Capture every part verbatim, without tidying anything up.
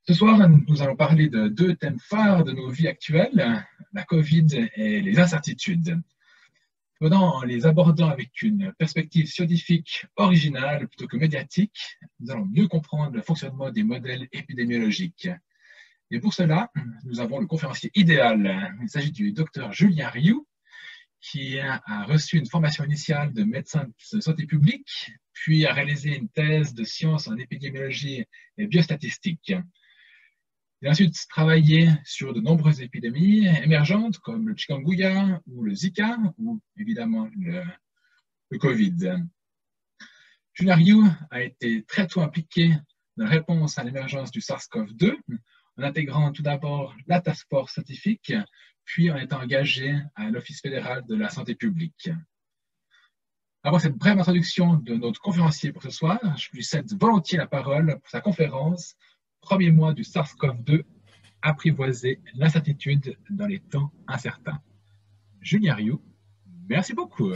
Ce soir, nous allons parler de deux thèmes phares de nos vies actuelles, la Covid et les incertitudes. Cependant, en les abordant avec une perspective scientifique originale plutôt que médiatique, nous allons mieux comprendre le fonctionnement des modèles épidémiologiques. Et pour cela, nous avons le conférencier idéal. Il s'agit du docteur Julien Rioux, qui a reçu une formation initiale de médecin de santé publique, puis a réalisé une thèse de sciences en épidémiologie et biostatistique. Il a ensuite travaillé sur de nombreuses épidémies émergentes comme le chikungunya ou le Zika, ou évidemment le, le Covid. Julien Rioux a été très tôt impliqué dans la réponse à l'émergence du SARS-CoV deux, en intégrant tout d'abord la task force scientifique, puis en étant engagé à l'Office fédéral de la santé publique. Après cette brève introduction de notre conférencier pour ce soir, je lui cède volontiers la parole pour sa conférence « Premier mois du SARS-CoV deux, apprivoiser l'incertitude dans les temps incertains ». Julien Rioux, merci beaucoup.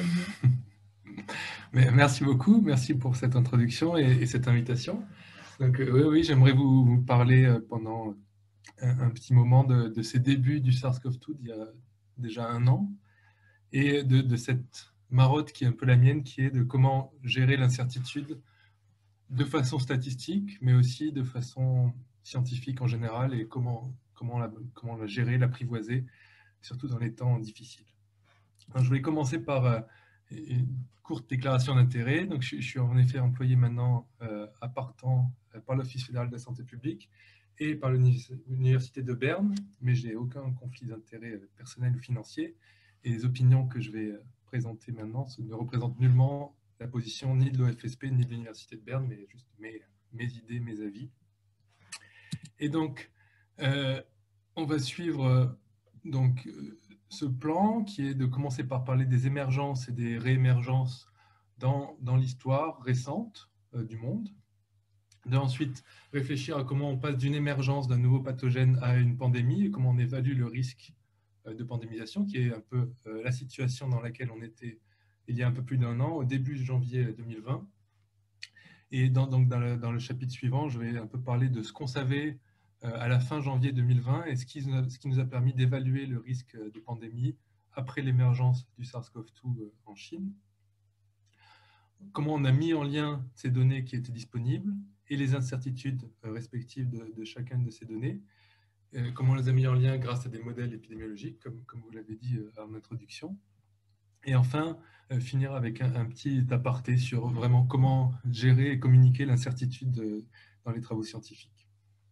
Mais merci beaucoup, merci pour cette introduction et, et cette invitation. Donc euh, oui, oui j'aimerais vous, vous parler pendant un, un petit moment de, de ces débuts du SARS-CoV deux d'il y a déjà un an et de, de cette marotte qui est un peu la mienne, qui est de comment gérer l'incertitude de façon statistique, mais aussi de façon scientifique en général, et comment, comment, la, comment la gérer, l'apprivoiser, surtout dans les temps difficiles. Alors, je voulais commencer par euh, une courte déclaration d'intérêt. Donc, je, je suis en effet employé maintenant euh, à Partant euh, par l'Office fédéral de la santé publique et par l'Université de Berne, mais je n'ai aucun conflit d'intérêt personnel ou financier. Et les opinions que je vais présenter maintenant ne représentent nullement la position ni de l'O F S P ni de l'Université de Berne, mais juste mes, mes idées, mes avis. Et donc, euh, on va suivre euh, donc, euh, ce plan qui est de commencer par parler des émergences et des réémergences dans, dans l'histoire récente euh, du monde. D'ensuite, réfléchir à comment on passe d'une émergence d'un nouveau pathogène à une pandémie et comment on évalue le risque euh, de pandémisation, qui est un peu euh, la situation dans laquelle on était il y a un peu plus d'un an, au début de janvier deux mille vingt. Et dans, donc dans, le, dans le chapitre suivant, je vais un peu parler de ce qu'on savait euh, à la fin janvier deux mille vingt et ce qui, ce qui nous a permis d'évaluer le risque de pandémie après l'émergence du SARS-CoV deux euh, en Chine. Comment on a mis en lien ces données qui étaient disponibles et les incertitudes euh, respectives de, de chacune de ces données. Euh, comment on les a mis en lien grâce à des modèles épidémiologiques, comme, comme vous l'avez dit euh, en introduction. Et enfin, euh, finir avec un, un petit aparté sur vraiment comment gérer et communiquer l'incertitude euh, dans les travaux scientifiques.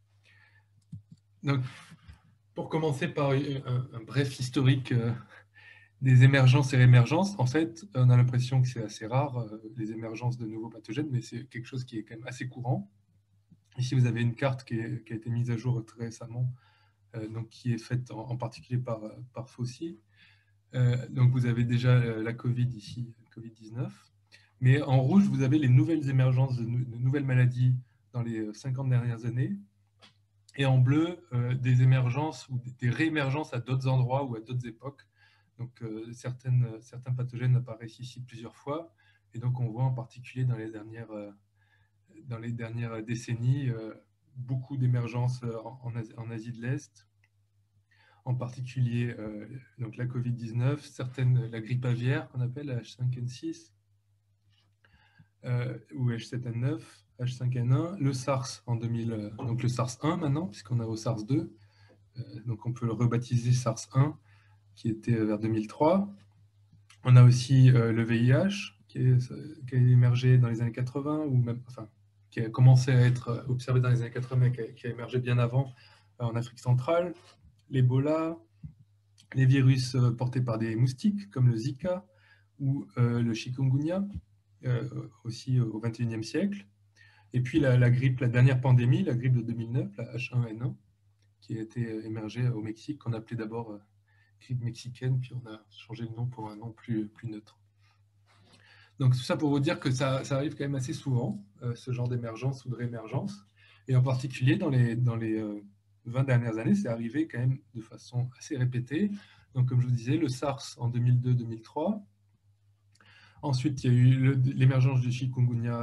Donc, pour commencer par un, un bref historique euh, des émergences et réémergences, en fait, on a l'impression que c'est assez rare, euh, les émergences de nouveaux pathogènes, mais c'est quelque chose qui est quand même assez courant. Ici, vous avez une carte qui, est, qui a été mise à jour très récemment, euh, donc qui est faite en, en particulier par, par Fauci. Euh, donc, vous avez déjà euh, la Covid ici, Covid dix-neuf. Mais en rouge, vous avez les nouvelles émergences de, de nouvelles maladies dans les cinquante dernières années. Et en bleu, euh, des émergences ou des réémergences à d'autres endroits ou à d'autres époques. Donc, euh, certaines, certains pathogènes apparaissent ici plusieurs fois. Et donc, on voit en particulier dans les dernières, euh, dans les dernières décennies euh, beaucoup d'émergences en, en, Asie, en Asie de l'Est, en particulier euh, donc la Covid dix-neuf, certaines, la grippe aviaire qu'on appelle H cinq N six, euh, ou H sept N neuf, H cinq N un, le SARS en deux mille, donc le SARS un maintenant, puisqu'on a au SARS deux, euh, donc on peut le rebaptiser SARS un, qui était vers deux mille trois. On a aussi euh, le V I H, qui, est, qui a émergé dans les années quatre-vingts, ou même, enfin, qui a commencé à être observé dans les années quatre-vingts, mais qui a, qui a émergé bien avant euh, en Afrique centrale, l'Ebola, les virus euh, portés par des moustiques, comme le Zika, ou euh, le chikungunya, euh, aussi au vingt et unième siècle. Et puis la, la grippe, la dernière pandémie, la grippe de deux mille neuf, la H un N un, qui a été émergée au Mexique, qu'on appelait d'abord euh, grippe mexicaine, puis on a changé le nom pour un nom plus, plus neutre. Donc tout ça pour vous dire que ça, ça arrive quand même assez souvent, euh, ce genre d'émergence ou de réémergence. Et en particulier, dans les, dans les euh, vingt dernières années, c'est arrivé quand même de façon assez répétée. Donc comme je vous disais, le SARS en deux mille deux deux mille trois. Ensuite, il y a eu l'émergence du chikungunya,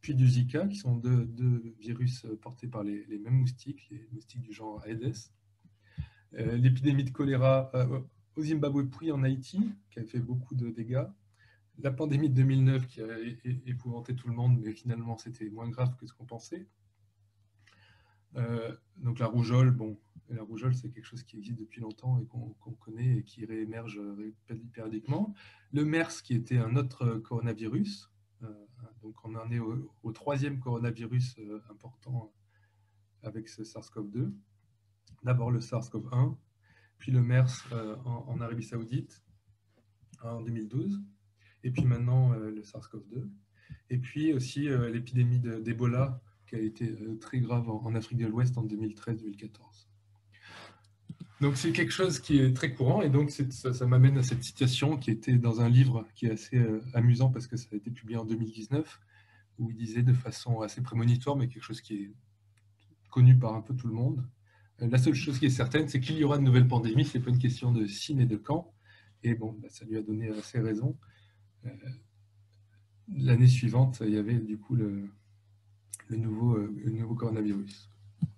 puis du Zika, qui sont deux, deux virus portés par les, les mêmes moustiques, les moustiques du genre Aedes. Euh, L'épidémie de choléra euh, au Zimbabwe puis en Haïti, qui a fait beaucoup de dégâts. La pandémie de deux mille neuf qui a épouvanté tout le monde, mais finalement c'était moins grave que ce qu'on pensait. Euh, donc la rougeole, bon, la rougeole c'est quelque chose qui existe depuis longtemps et qu'on qu'on connaît et qui réémerge périodiquement. Le MERS qui était un autre coronavirus, euh, donc on en est au, au troisième coronavirus euh, important avec ce SARS-CoV deux. D'abord le SARS-CoV un, puis le MERS euh, en, en Arabie Saoudite en deux mille douze, et puis maintenant euh, le SARS-CoV deux, et puis aussi euh, l'épidémie d'Ebola qui a été euh, très grave en, en Afrique de l'Ouest en deux mille treize deux mille quatorze. Donc c'est quelque chose qui est très courant, et donc ça, ça m'amène à cette citation qui était dans un livre qui est assez euh, amusant parce que ça a été publié en deux mille dix-neuf, où il disait de façon assez prémonitoire, mais quelque chose qui est connu par un peu tout le monde. Euh, la seule chose qui est certaine, c'est qu'il y aura de nouvelles pandémies, c'est pas une question de si mais de quand, et bon, bah, ça lui a donné assez raison. Euh, L'année suivante, il y avait du coup le, le, nouveau, euh, le nouveau coronavirus.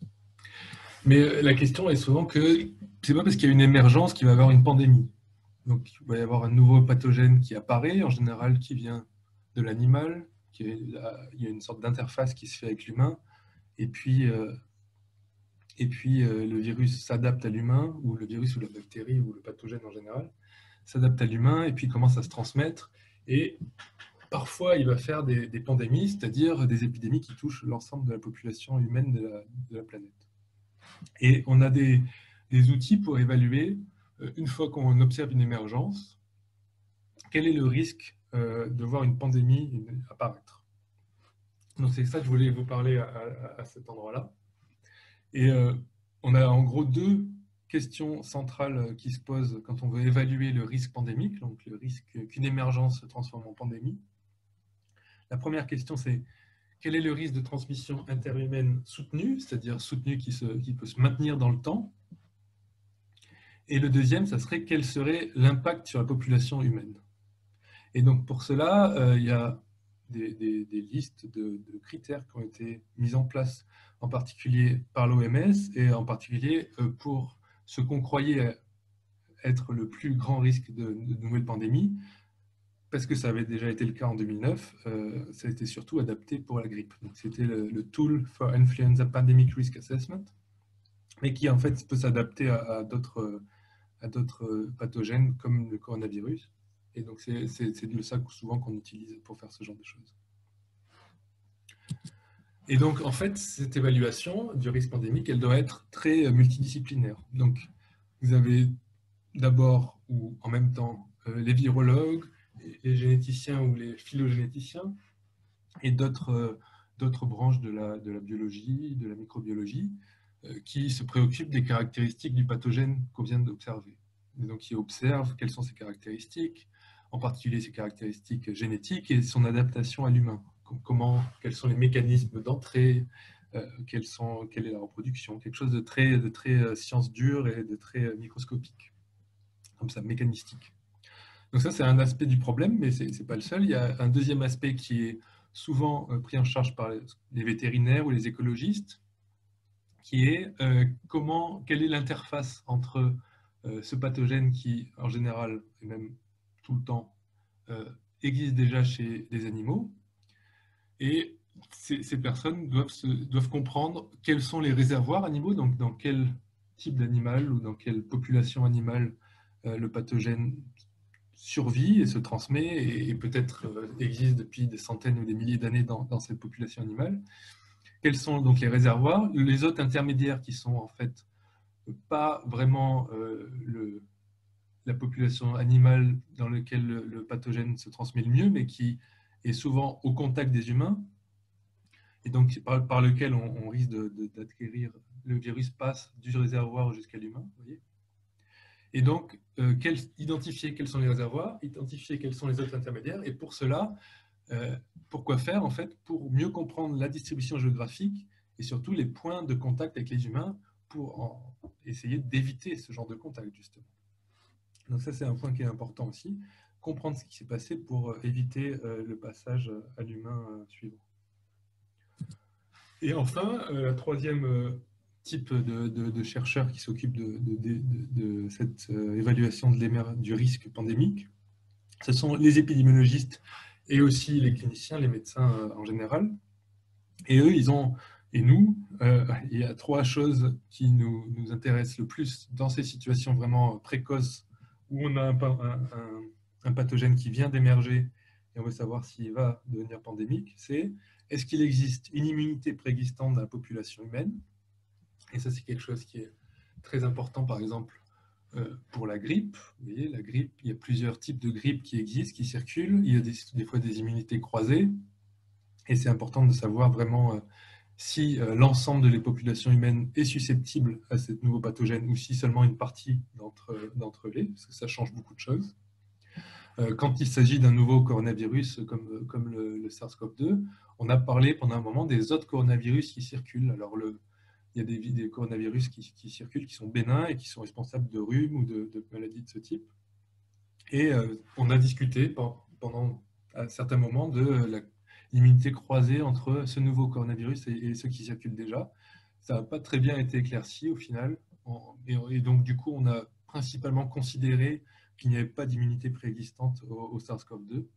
Mais la question est souvent que c'est pas parce qu'il y a une émergence qu'il va y avoir une pandémie. Donc il va y avoir un nouveau pathogène qui apparaît, en général qui vient de l'animal, il y a une sorte d'interface qui se fait avec l'humain, et puis, euh, et puis euh, le virus s'adapte à l'humain, ou le virus ou la bactérie ou le pathogène en général s'adapte à l'humain, et puis commence à se transmettre. Et parfois, il va faire des, des pandémies, c'est-à-dire des épidémies qui touchent l'ensemble de la population humaine de la, de la planète. Et on a des, des outils pour évaluer, euh, une fois qu'on observe une émergence, quel est le risque euh, de voir une pandémie apparaître. Donc c'est ça que je voulais vous parler à, à, à cet endroit-là. Et euh, on a en gros deux questions centrales qui se posent quand on veut évaluer le risque pandémique, donc le risque qu'une émergence se transforme en pandémie. La première question, c'est quel est le risque de transmission interhumaine soutenu, c'est-à-dire soutenu qui, se, qui peut se maintenir dans le temps. Et le deuxième, ça serait quel serait l'impact sur la population humaine. Et donc pour cela, euh, il y a des, des, des listes de, de critères qui ont été mis en place, en particulier par l'O M S, et en particulier euh, pour ce qu'on croyait être le plus grand risque de, de nouvelles pandémies, parce que ça avait déjà été le cas en deux mille neuf, euh, ça a été surtout adapté pour la grippe. Donc c'était le, le Tool for Influenza Pandemic Risk Assessment, mais qui en fait peut s'adapter à, à d'autres à d'autres pathogènes comme le coronavirus. Et donc c'est de ça souvent qu'on utilise pour faire ce genre de choses. Et donc en fait, cette évaluation du risque pandémique, elle doit être très multidisciplinaire. Donc vous avez d'abord ou en même temps euh, les virologues, les généticiens ou les phylogénéticiens, et d'autres euh, d'autres branches de la, de la biologie, de la microbiologie, euh, qui se préoccupent des caractéristiques du pathogène qu'on vient d'observer. Donc, qui observent quelles sont ses caractéristiques, en particulier ses caractéristiques génétiques et son adaptation à l'humain. Comment, quels sont les mécanismes d'entrée, euh, quelle est la reproduction, quelque chose de très, de très euh, science dure et de très euh, microscopique, comme ça, mécanistique. Donc ça, c'est un aspect du problème, mais ce n'est pas le seul. Il y a un deuxième aspect qui est souvent pris en charge par les vétérinaires ou les écologistes, qui est euh, comment, quelle est l'interface entre euh, ce pathogène qui, en général, et même tout le temps, euh, existe déjà chez des animaux, et ces, ces personnes doivent, se, doivent comprendre quels sont les réservoirs animaux, donc dans quel type d'animal ou dans quelle population animale euh, le pathogène survit et se transmet et, et peut-être euh, existe depuis des centaines ou des milliers d'années dans, dans cette population animale. Quels sont donc les réservoirs? Les hôtes intermédiaires qui sont en fait pas vraiment euh, le, la population animale dans laquelle le, le pathogène se transmet le mieux, mais qui est souvent au contact des humains et donc par, par lequel on, on risque d'acquérir, le virus passe du réservoir jusqu'à l'humain. Vous voyez. Et donc, euh, quel, identifier quels sont les réservoirs, identifier quels sont les hôtes intermédiaires, et pour cela, euh, pourquoi faire en fait? Pour mieux comprendre la distribution géographique et surtout les points de contact avec les humains pour en essayer d'éviter ce genre de contact, justement. Donc ça, c'est un point qui est important aussi, comprendre ce qui s'est passé pour éviter euh, le passage à l'humain euh, suivant. Et enfin, euh, la troisième euh, type de, de, de chercheurs qui s'occupent de, de, de, de cette euh, évaluation de du risque pandémique, ce sont les épidémiologistes et aussi les cliniciens, les médecins euh, en général. Et eux, ils ont, et nous, euh, il y a trois choses qui nous, nous intéressent le plus dans ces situations vraiment précoces où on a un, un, un, un pathogène qui vient d'émerger et on veut savoir s'il va devenir pandémique. C'est est-ce qu'il existe une immunité préexistante dans la population humaine? Et ça, c'est quelque chose qui est très important, par exemple, euh, pour la grippe. Vous voyez, la grippe, il y a plusieurs types de grippe qui existent, qui circulent. Il y a des, des fois des immunités croisées. Et c'est important de savoir vraiment euh, si euh, l'ensemble de la population humaine est susceptible à ce nouveau pathogène ou si seulement une partie d'entre d'entre eux, parce que ça change beaucoup de choses. Euh, quand il s'agit d'un nouveau coronavirus comme, comme le, le SARS-CoV deux, on a parlé pendant un moment des autres coronavirus qui circulent. Alors, le, il y a des, des coronavirus qui, qui circulent, qui sont bénins et qui sont responsables de rhume ou de, de maladies de ce type. Et euh, on a discuté pendant à certains moments de la l'immunité croisée entre ce nouveau coronavirus et, et ceux qui circulent déjà. Ça n'a pas très bien été éclairci au final. Et, et donc, du coup, on a principalement considéré qu'il n'y avait pas d'immunité préexistante au, au SARS-CoV deux.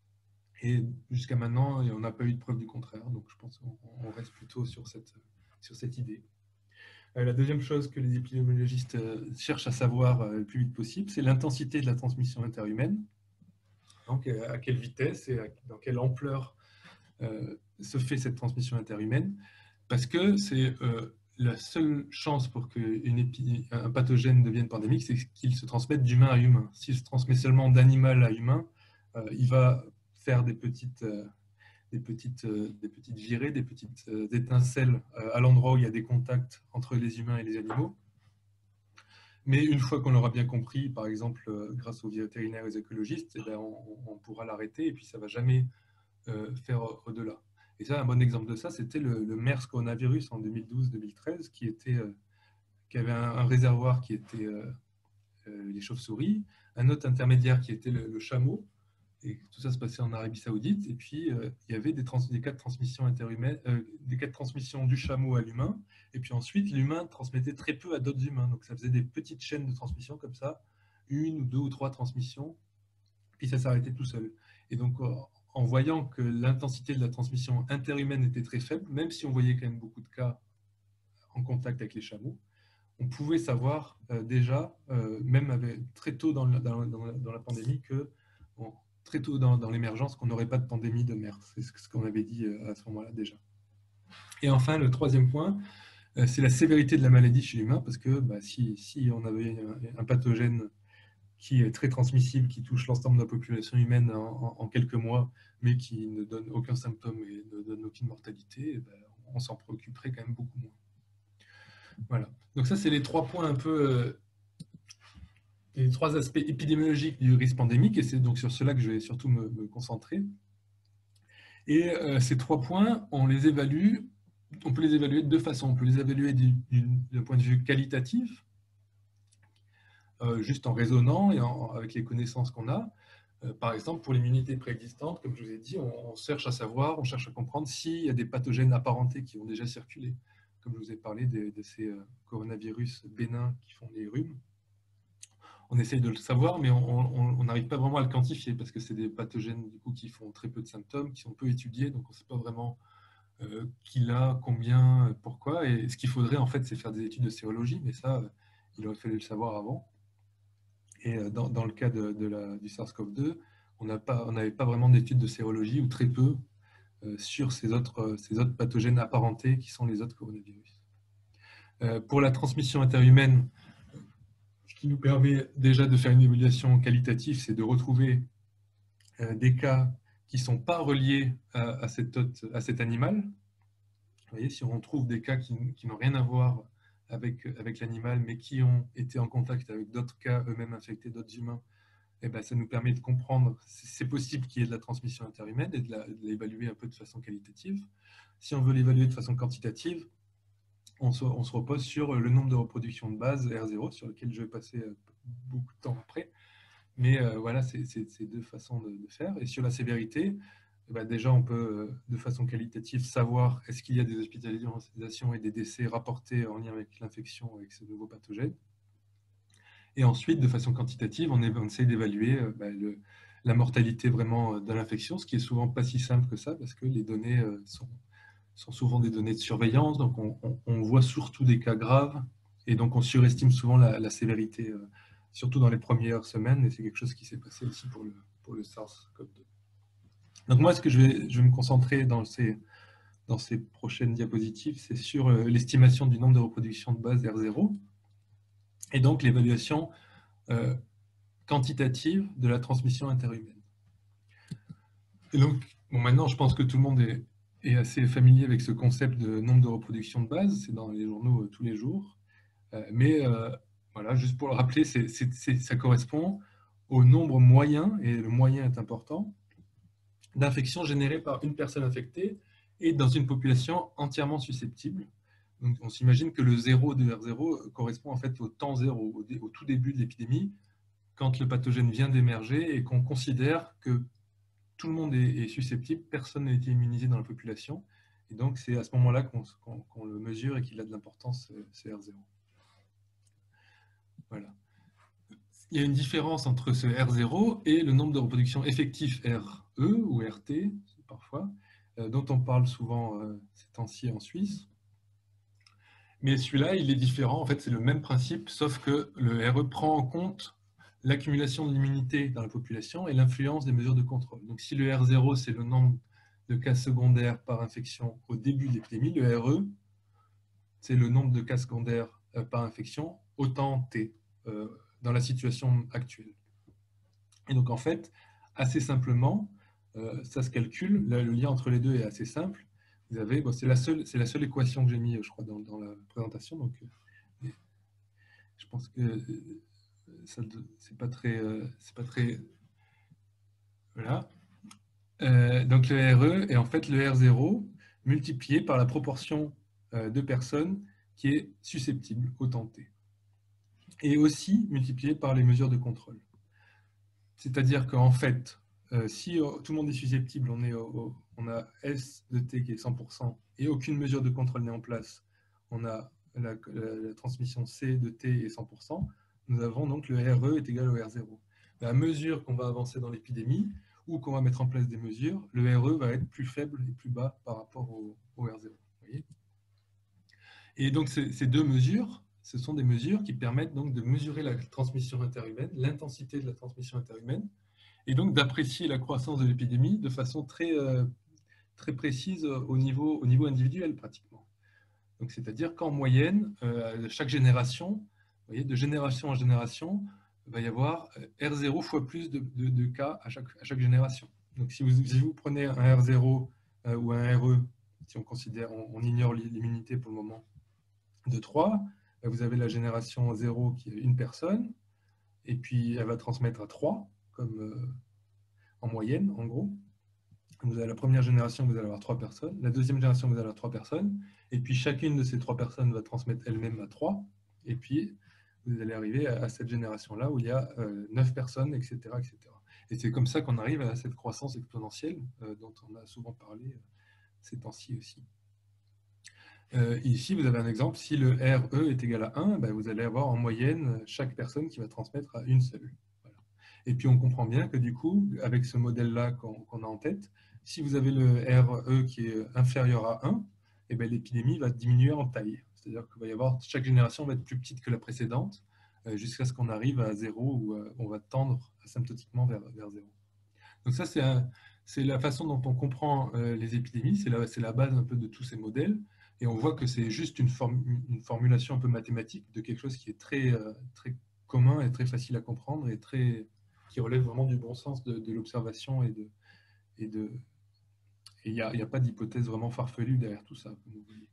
Et jusqu'à maintenant, on n'a pas eu de preuve du contraire. Donc, je pense qu'on reste plutôt sur cette, sur cette idée. La deuxième chose que les épidémiologistes cherchent à savoir le plus vite possible, c'est l'intensité de la transmission interhumaine. Donc, à quelle vitesse et dans quelle ampleur euh, se fait cette transmission interhumaine, parce que c'est euh, la seule chance pour qu'un pathogène devienne pandémique, c'est qu'il se transmette d'humain à humain. S'il se transmet seulement d'animal à humain, euh, il va faire des petites, euh, des, petites, euh, des petites virées, des petites euh, étincelles euh, à l'endroit où il y a des contacts entre les humains et les animaux. Mais une fois qu'on l'aura bien compris, par exemple, euh, grâce aux vétérinaires et aux écologistes, eh bien, on, on pourra l'arrêter et puis ça ne va jamais euh, faire au-delà. Et ça, un bon exemple de ça, c'était le, le MERS coronavirus en deux mille douze deux mille treize, qui, était, euh, qui avait un, un réservoir qui était euh, euh, les chauves-souris, un autre intermédiaire qui était le, le chameau, et tout ça se passait en Arabie Saoudite. Et puis, euh, il y avait des, trans des cas de transmission interhumaine, euh, des cas de transmission du chameau à l'humain. Et puis ensuite, l'humain transmettait très peu à d'autres humains. Donc, ça faisait des petites chaînes de transmission comme ça, une ou deux ou trois transmissions, puis ça s'arrêtait tout seul. Et donc, en voyant que l'intensité de la transmission interhumaine était très faible, même si on voyait quand même beaucoup de cas en contact avec les chameaux, on pouvait savoir euh, déjà, euh, même avec, très tôt dans la, dans, dans, la, dans la pandémie, que bon, très tôt dans, dans l'émergence, qu'on n'aurait pas de pandémie de MERS. C'est ce qu'on avait dit euh, à ce moment-là déjà. Et enfin, le troisième point, euh, c'est la sévérité de la maladie chez l'humain, parce que bah, si, si on avait un, un pathogène qui est très transmissible, qui touche l'ensemble de la population humaine en, en, en quelques mois, mais qui ne donne aucun symptôme et ne donne aucune mortalité, ben, on s'en préoccuperait quand même beaucoup moins. Voilà. Donc ça, c'est les trois points un peu, euh, les trois aspects épidémiologiques du risque pandémique, et c'est donc sur cela que je vais surtout me, me concentrer. Et euh, ces trois points, on les évalue, on peut les évaluer de deux façons. On peut les évaluer d'un point de vue qualitatif, euh, juste en raisonnant et en, avec les connaissances qu'on a. Euh, par exemple, pour l'immunité préexistante, comme je vous ai dit, on, on cherche à savoir, on cherche à comprendre s'il y a des pathogènes apparentés qui ont déjà circulé. Comme je vous ai parlé de, de ces euh, coronavirus bénins qui font les rhumes. On essaye de le savoir, mais on n'arrive pas vraiment à le quantifier parce que c'est des pathogènes du coup, qui font très peu de symptômes, qui sont peu étudiés, donc on ne sait pas vraiment euh, qui l'a, combien, pourquoi. Et ce qu'il faudrait, en fait, c'est faire des études de sérologie, mais ça, euh, il aurait fallu le savoir avant. Et euh, dans, dans le cas de, de la, du SARS-CoV deux, on n'avait pas, pas vraiment d'études de sérologie, ou très peu, euh, sur ces autres, euh, ces autres pathogènes apparentés qui sont les autres coronavirus. Euh, pour la transmission interhumaine, ce qui nous permet déjà de faire une évaluation qualitative, c'est de retrouver euh, des cas qui ne sont pas reliés à, à, cet autre, à cet animal. Vous voyez, si on trouve des cas qui, qui n'ont rien à voir avec, avec l'animal, mais qui ont été en contact avec d'autres cas eux-mêmes infectés, d'autres humains, eh ben, ça nous permet de comprendre si c'est possible qu'il y ait de la transmission interhumaine et de l'évaluer un peu de façon qualitative. Si on veut l'évaluer de façon quantitative, on se, on se repose sur le nombre de reproductions de base R zéro, sur lequel je vais passer beaucoup de temps après. Mais euh, voilà, c'est deux façons de, de faire. Et sur la sévérité, eh ben déjà, on peut, de façon qualitative, savoir est-ce qu'il y a des hospitalisations et des décès rapportés en lien avec l'infection avec ce nouveau pathogène. Et ensuite, de façon quantitative, on, on essaie d'évaluer euh, ben, le, la mortalité vraiment de l'infection, ce qui est souvent pas si simple que ça, parce que les données euh, sont, sont souvent des données de surveillance, donc on, on, on voit surtout des cas graves, et donc on surestime souvent la, la sévérité, euh, surtout dans les premières semaines, et c'est quelque chose qui s'est passé aussi pour le, pour le SARS CoV deux. Donc moi, ce que je vais, je vais me concentrer dans ces, dans ces prochaines diapositives, c'est sur euh, l'estimation du nombre de reproductions de base R zéro, et donc l'évaluation euh, quantitative de la transmission interhumaine. Et donc, bon, maintenant, je pense que tout le monde est, est assez familier avec ce concept de nombre de reproductions de base, c'est dans les journaux euh, tous les jours, euh, mais euh, voilà, juste pour le rappeler, c'est, c'est, c'est, ça correspond au nombre moyen, et le moyen est important, d'infections générées par une personne infectée et dans une population entièrement susceptible. Donc, on s'imagine que le zéro de R zéro correspond en fait au temps zéro, au, au tout début de l'épidémie, quand le pathogène vient d'émerger et qu'on considère que tout le monde est, est susceptible, personne n'a été immunisé dans la population. Et donc, c'est à ce moment-là qu'on qu'on, qu'on le mesure et qu'il a de l'importance, ce R zéro. Voilà. Il y a une différence entre ce R zéro et le nombre de reproductions effectifs R E ou R T, parfois, euh, dont on parle souvent euh, ces temps-ci en Suisse. Mais celui-là, il est différent. En fait, c'est le même principe, sauf que le R E prend en compte l'accumulation de l'immunité dans la population et l'influence des mesures de contrôle. Donc, si le R zéro, c'est le nombre de cas secondaires par infection au début de l'épidémie, le R E, c'est le nombre de cas secondaires euh, par infection au temps T, euh, dans la situation actuelle. Et donc, en fait, assez simplement, euh, ça se calcule. Là, le lien entre les deux est assez simple. Vous avez, bon, c'est la seule, c'est la seule équation que j'ai mis, je crois, dans, dans la présentation. Donc, euh, je pense que euh, ça, c'est pas très, euh, c'est pas très, voilà. Euh, donc le R E est en fait le R zéro multiplié par la proportion euh, de personnes qui est susceptible au temps T, et aussi multiplié par les mesures de contrôle. C'est-à-dire qu'en fait, euh, si euh, tout le monde est susceptible, on, est au, au, on a S de T qui est cent pour cent et aucune mesure de contrôle n'est en place, on a la, la, la transmission C de T est cent pour cent, nous avons donc le R E est égal au R zéro. À mesure qu'on va avancer dans l'épidémie ou qu'on va mettre en place des mesures, le R E va être plus faible et plus bas par rapport au, au R zéro. Vous voyez ? Et donc ces, ces deux mesures, ce sont des mesures qui permettent donc de mesurer la transmission interhumaine, l'intensité de la transmission interhumaine, et donc d'apprécier la croissance de l'épidémie de façon très, euh, très précise au niveau, au niveau individuel pratiquement. Donc c'est-à-dire qu'en moyenne, euh, chaque génération, vous voyez, de génération en génération, il va y avoir R zéro fois plus de, de, de cas à chaque, à chaque génération. Donc si vous, si vous prenez un R zéro euh, ou un R E, si on considère, on, on ignore l'immunité pour le moment, de trois, vous avez la génération zéro qui est une personne, et puis elle va transmettre à trois, comme euh, en moyenne, en gros. Vous avez la première génération, vous allez avoir trois personnes. La deuxième génération, vous allez avoir trois personnes. Et puis chacune de ces trois personnes va transmettre elle-même à trois. Et puis vous allez arriver à, à cette génération-là où il y a euh, neuf personnes, et cetera, et cetera. Et c'est comme ça qu'on arrive à cette croissance exponentielle euh, dont on a souvent parlé euh, ces temps-ci aussi. Euh, ici, vous avez un exemple. Si le R E est égal à un, ben vous allez avoir en moyenne chaque personne qui va transmettre à une seule. Voilà. Et puis, on comprend bien que du coup, avec ce modèle-là qu'on qu'on a en tête, si vous avez le R E qui est inférieur à un, eh ben, l'épidémie va diminuer en taille. C'est-à-dire qu'il va y avoir, chaque génération va être plus petite que la précédente, euh, jusqu'à ce qu'on arrive à zéro, où euh, on va tendre asymptotiquement vers, vers zéro. Donc ça, c'est la façon dont on comprend euh, les épidémies. C'est la, la base un peu de tous ces modèles. Et on voit que c'est juste une, form une formulation un peu mathématique de quelque chose qui est très, euh, très commun et très facile à comprendre et très, qui relève vraiment du bon sens de, de l'observation et de et de et il n'y a, a pas d'hypothèse vraiment farfelue derrière tout ça, comme vous voyez.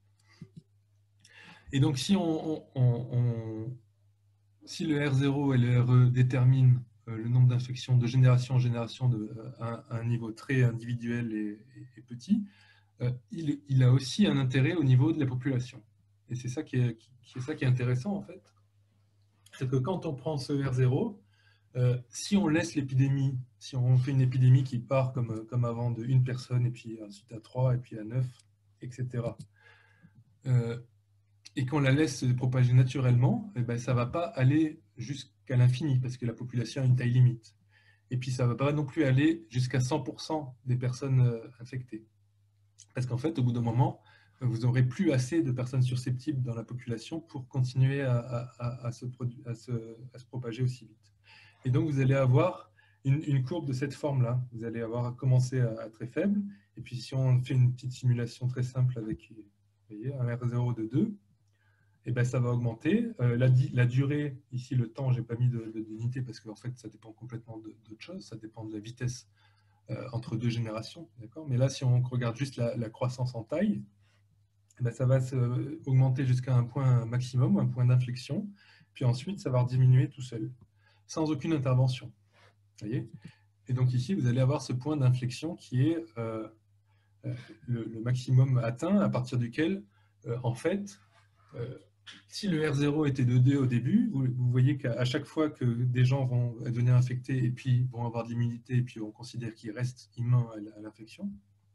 Et donc si on, on, on si le R zéro et le R E déterminent euh, le nombre d'infections de génération en génération de, à, à un niveau très individuel et, et, et petit, Euh, il, il a aussi un intérêt au niveau de la population. Et c'est ça qui est, qui, qui est ça qui est intéressant, en fait. C'est que quand on prend ce R zéro, Euh, si on laisse l'épidémie, si on fait une épidémie qui part comme, comme avant de une personne, et puis ensuite à trois, et puis à neuf, et cetera, euh, et qu'on la laisse se propager naturellement, eh ben, ça ne va pas aller jusqu'à l'infini, parce que la population a une taille limite. Et puis ça ne va pas non plus aller jusqu'à cent pour cent des personnes euh, infectées. Parce qu'en fait, au bout d'un moment, vous n'aurez plus assez de personnes susceptibles dans la population pour continuer à, à, à, se, à, se, à se propager aussi vite. Et donc, vous allez avoir une, une courbe de cette forme-là. Vous allez avoir commencé à, à très faible. Et puis, si on fait une petite simulation très simple avec vous voyez, un R zéro de deux, et ben, ça va augmenter. Euh, la, la durée, ici, le temps, je n'ai pas mis d'unité parce qu'en fait, ça dépend complètement d'autre chose. Ça dépend de la vitesse euh, entre deux générations. Mais là, si on regarde juste la, la croissance en taille, ben, ça va se, augmenter jusqu'à un point maximum, un point d'inflexion. Puis ensuite, ça va diminuer tout seul, sans aucune intervention. Voyez, et donc ici, vous allez avoir ce point d'inflexion qui est euh, le, le maximum atteint, à partir duquel, euh, en fait, euh, si le R zéro était de deux au début, vous, vous voyez qu'à chaque fois que des gens vont devenir infectés et puis vont avoir de l'immunité et puis on considère qu'ils restent immuns à l'infection,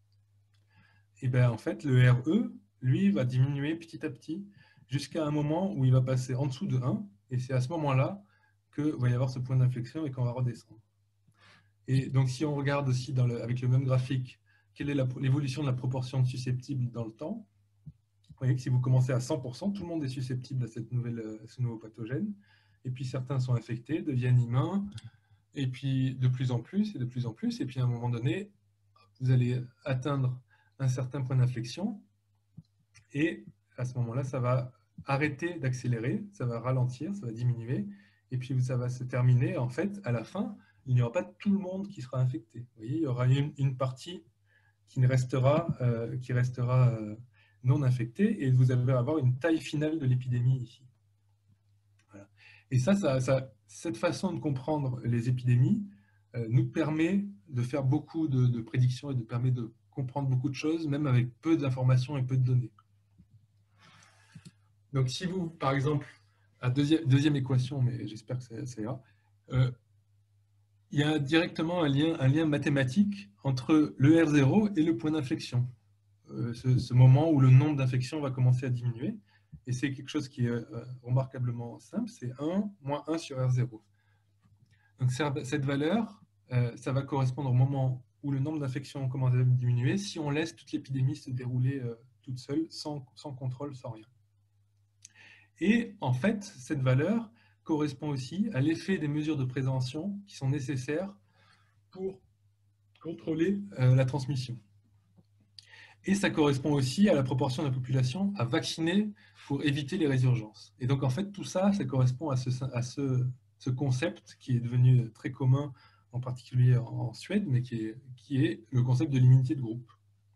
et bien en fait, le R E, lui, va diminuer petit à petit jusqu'à un moment où il va passer en dessous de un, et c'est à ce moment-là qu'il va y avoir ce point d'inflexion et qu'on va redescendre. Et donc, si on regarde aussi dans le, avec le même graphique, quelle est l'évolution de la proportion de susceptibles dans le temps, vous voyez que si vous commencez à cent pour cent, tout le monde est susceptible à, cette nouvelle, à ce nouveau pathogène. Et puis, certains sont infectés, deviennent humains, et puis de plus en plus, et de plus en plus. Et puis, à un moment donné, vous allez atteindre un certain point d'inflexion. Et à ce moment-là, ça va arrêter d'accélérer, ça va ralentir, ça va diminuer. Et puis, ça va se terminer, en fait, à la fin, il n'y aura pas tout le monde qui sera infecté. Vous voyez, il y aura une, une partie qui restera, euh, qui restera euh, non infectée et vous allez avoir une taille finale de l'épidémie ici. Voilà. Et ça, ça, ça, cette façon de comprendre les épidémies euh, nous permet de faire beaucoup de, de prédictions et de permet de comprendre beaucoup de choses, même avec peu d'informations et peu de données. Donc, si vous, par exemple, à deuxième, deuxième équation, mais j'espère que ça, ça ira, euh, il y a directement un lien, un lien mathématique entre le R zéro et le point d'inflexion. Euh, ce, ce moment où le nombre d'infections va commencer à diminuer. Et c'est quelque chose qui est euh, remarquablement simple, c'est un moins un sur R zéro. Donc cette valeur, euh, ça va correspondre au moment où le nombre d'infections commence à diminuer si on laisse toute l'épidémie se dérouler euh, toute seule, sans, sans contrôle, sans rien. Et en fait, cette valeur correspond aussi à l'effet des mesures de prévention qui sont nécessaires pour contrôler euh, la transmission. Et ça correspond aussi à la proportion de la population à vacciner pour éviter les résurgences. Et donc, en fait, tout ça, ça correspond à ce, à ce, ce concept qui est devenu très commun, en particulier en Suède, mais qui est, qui est le concept de l'immunité de groupe.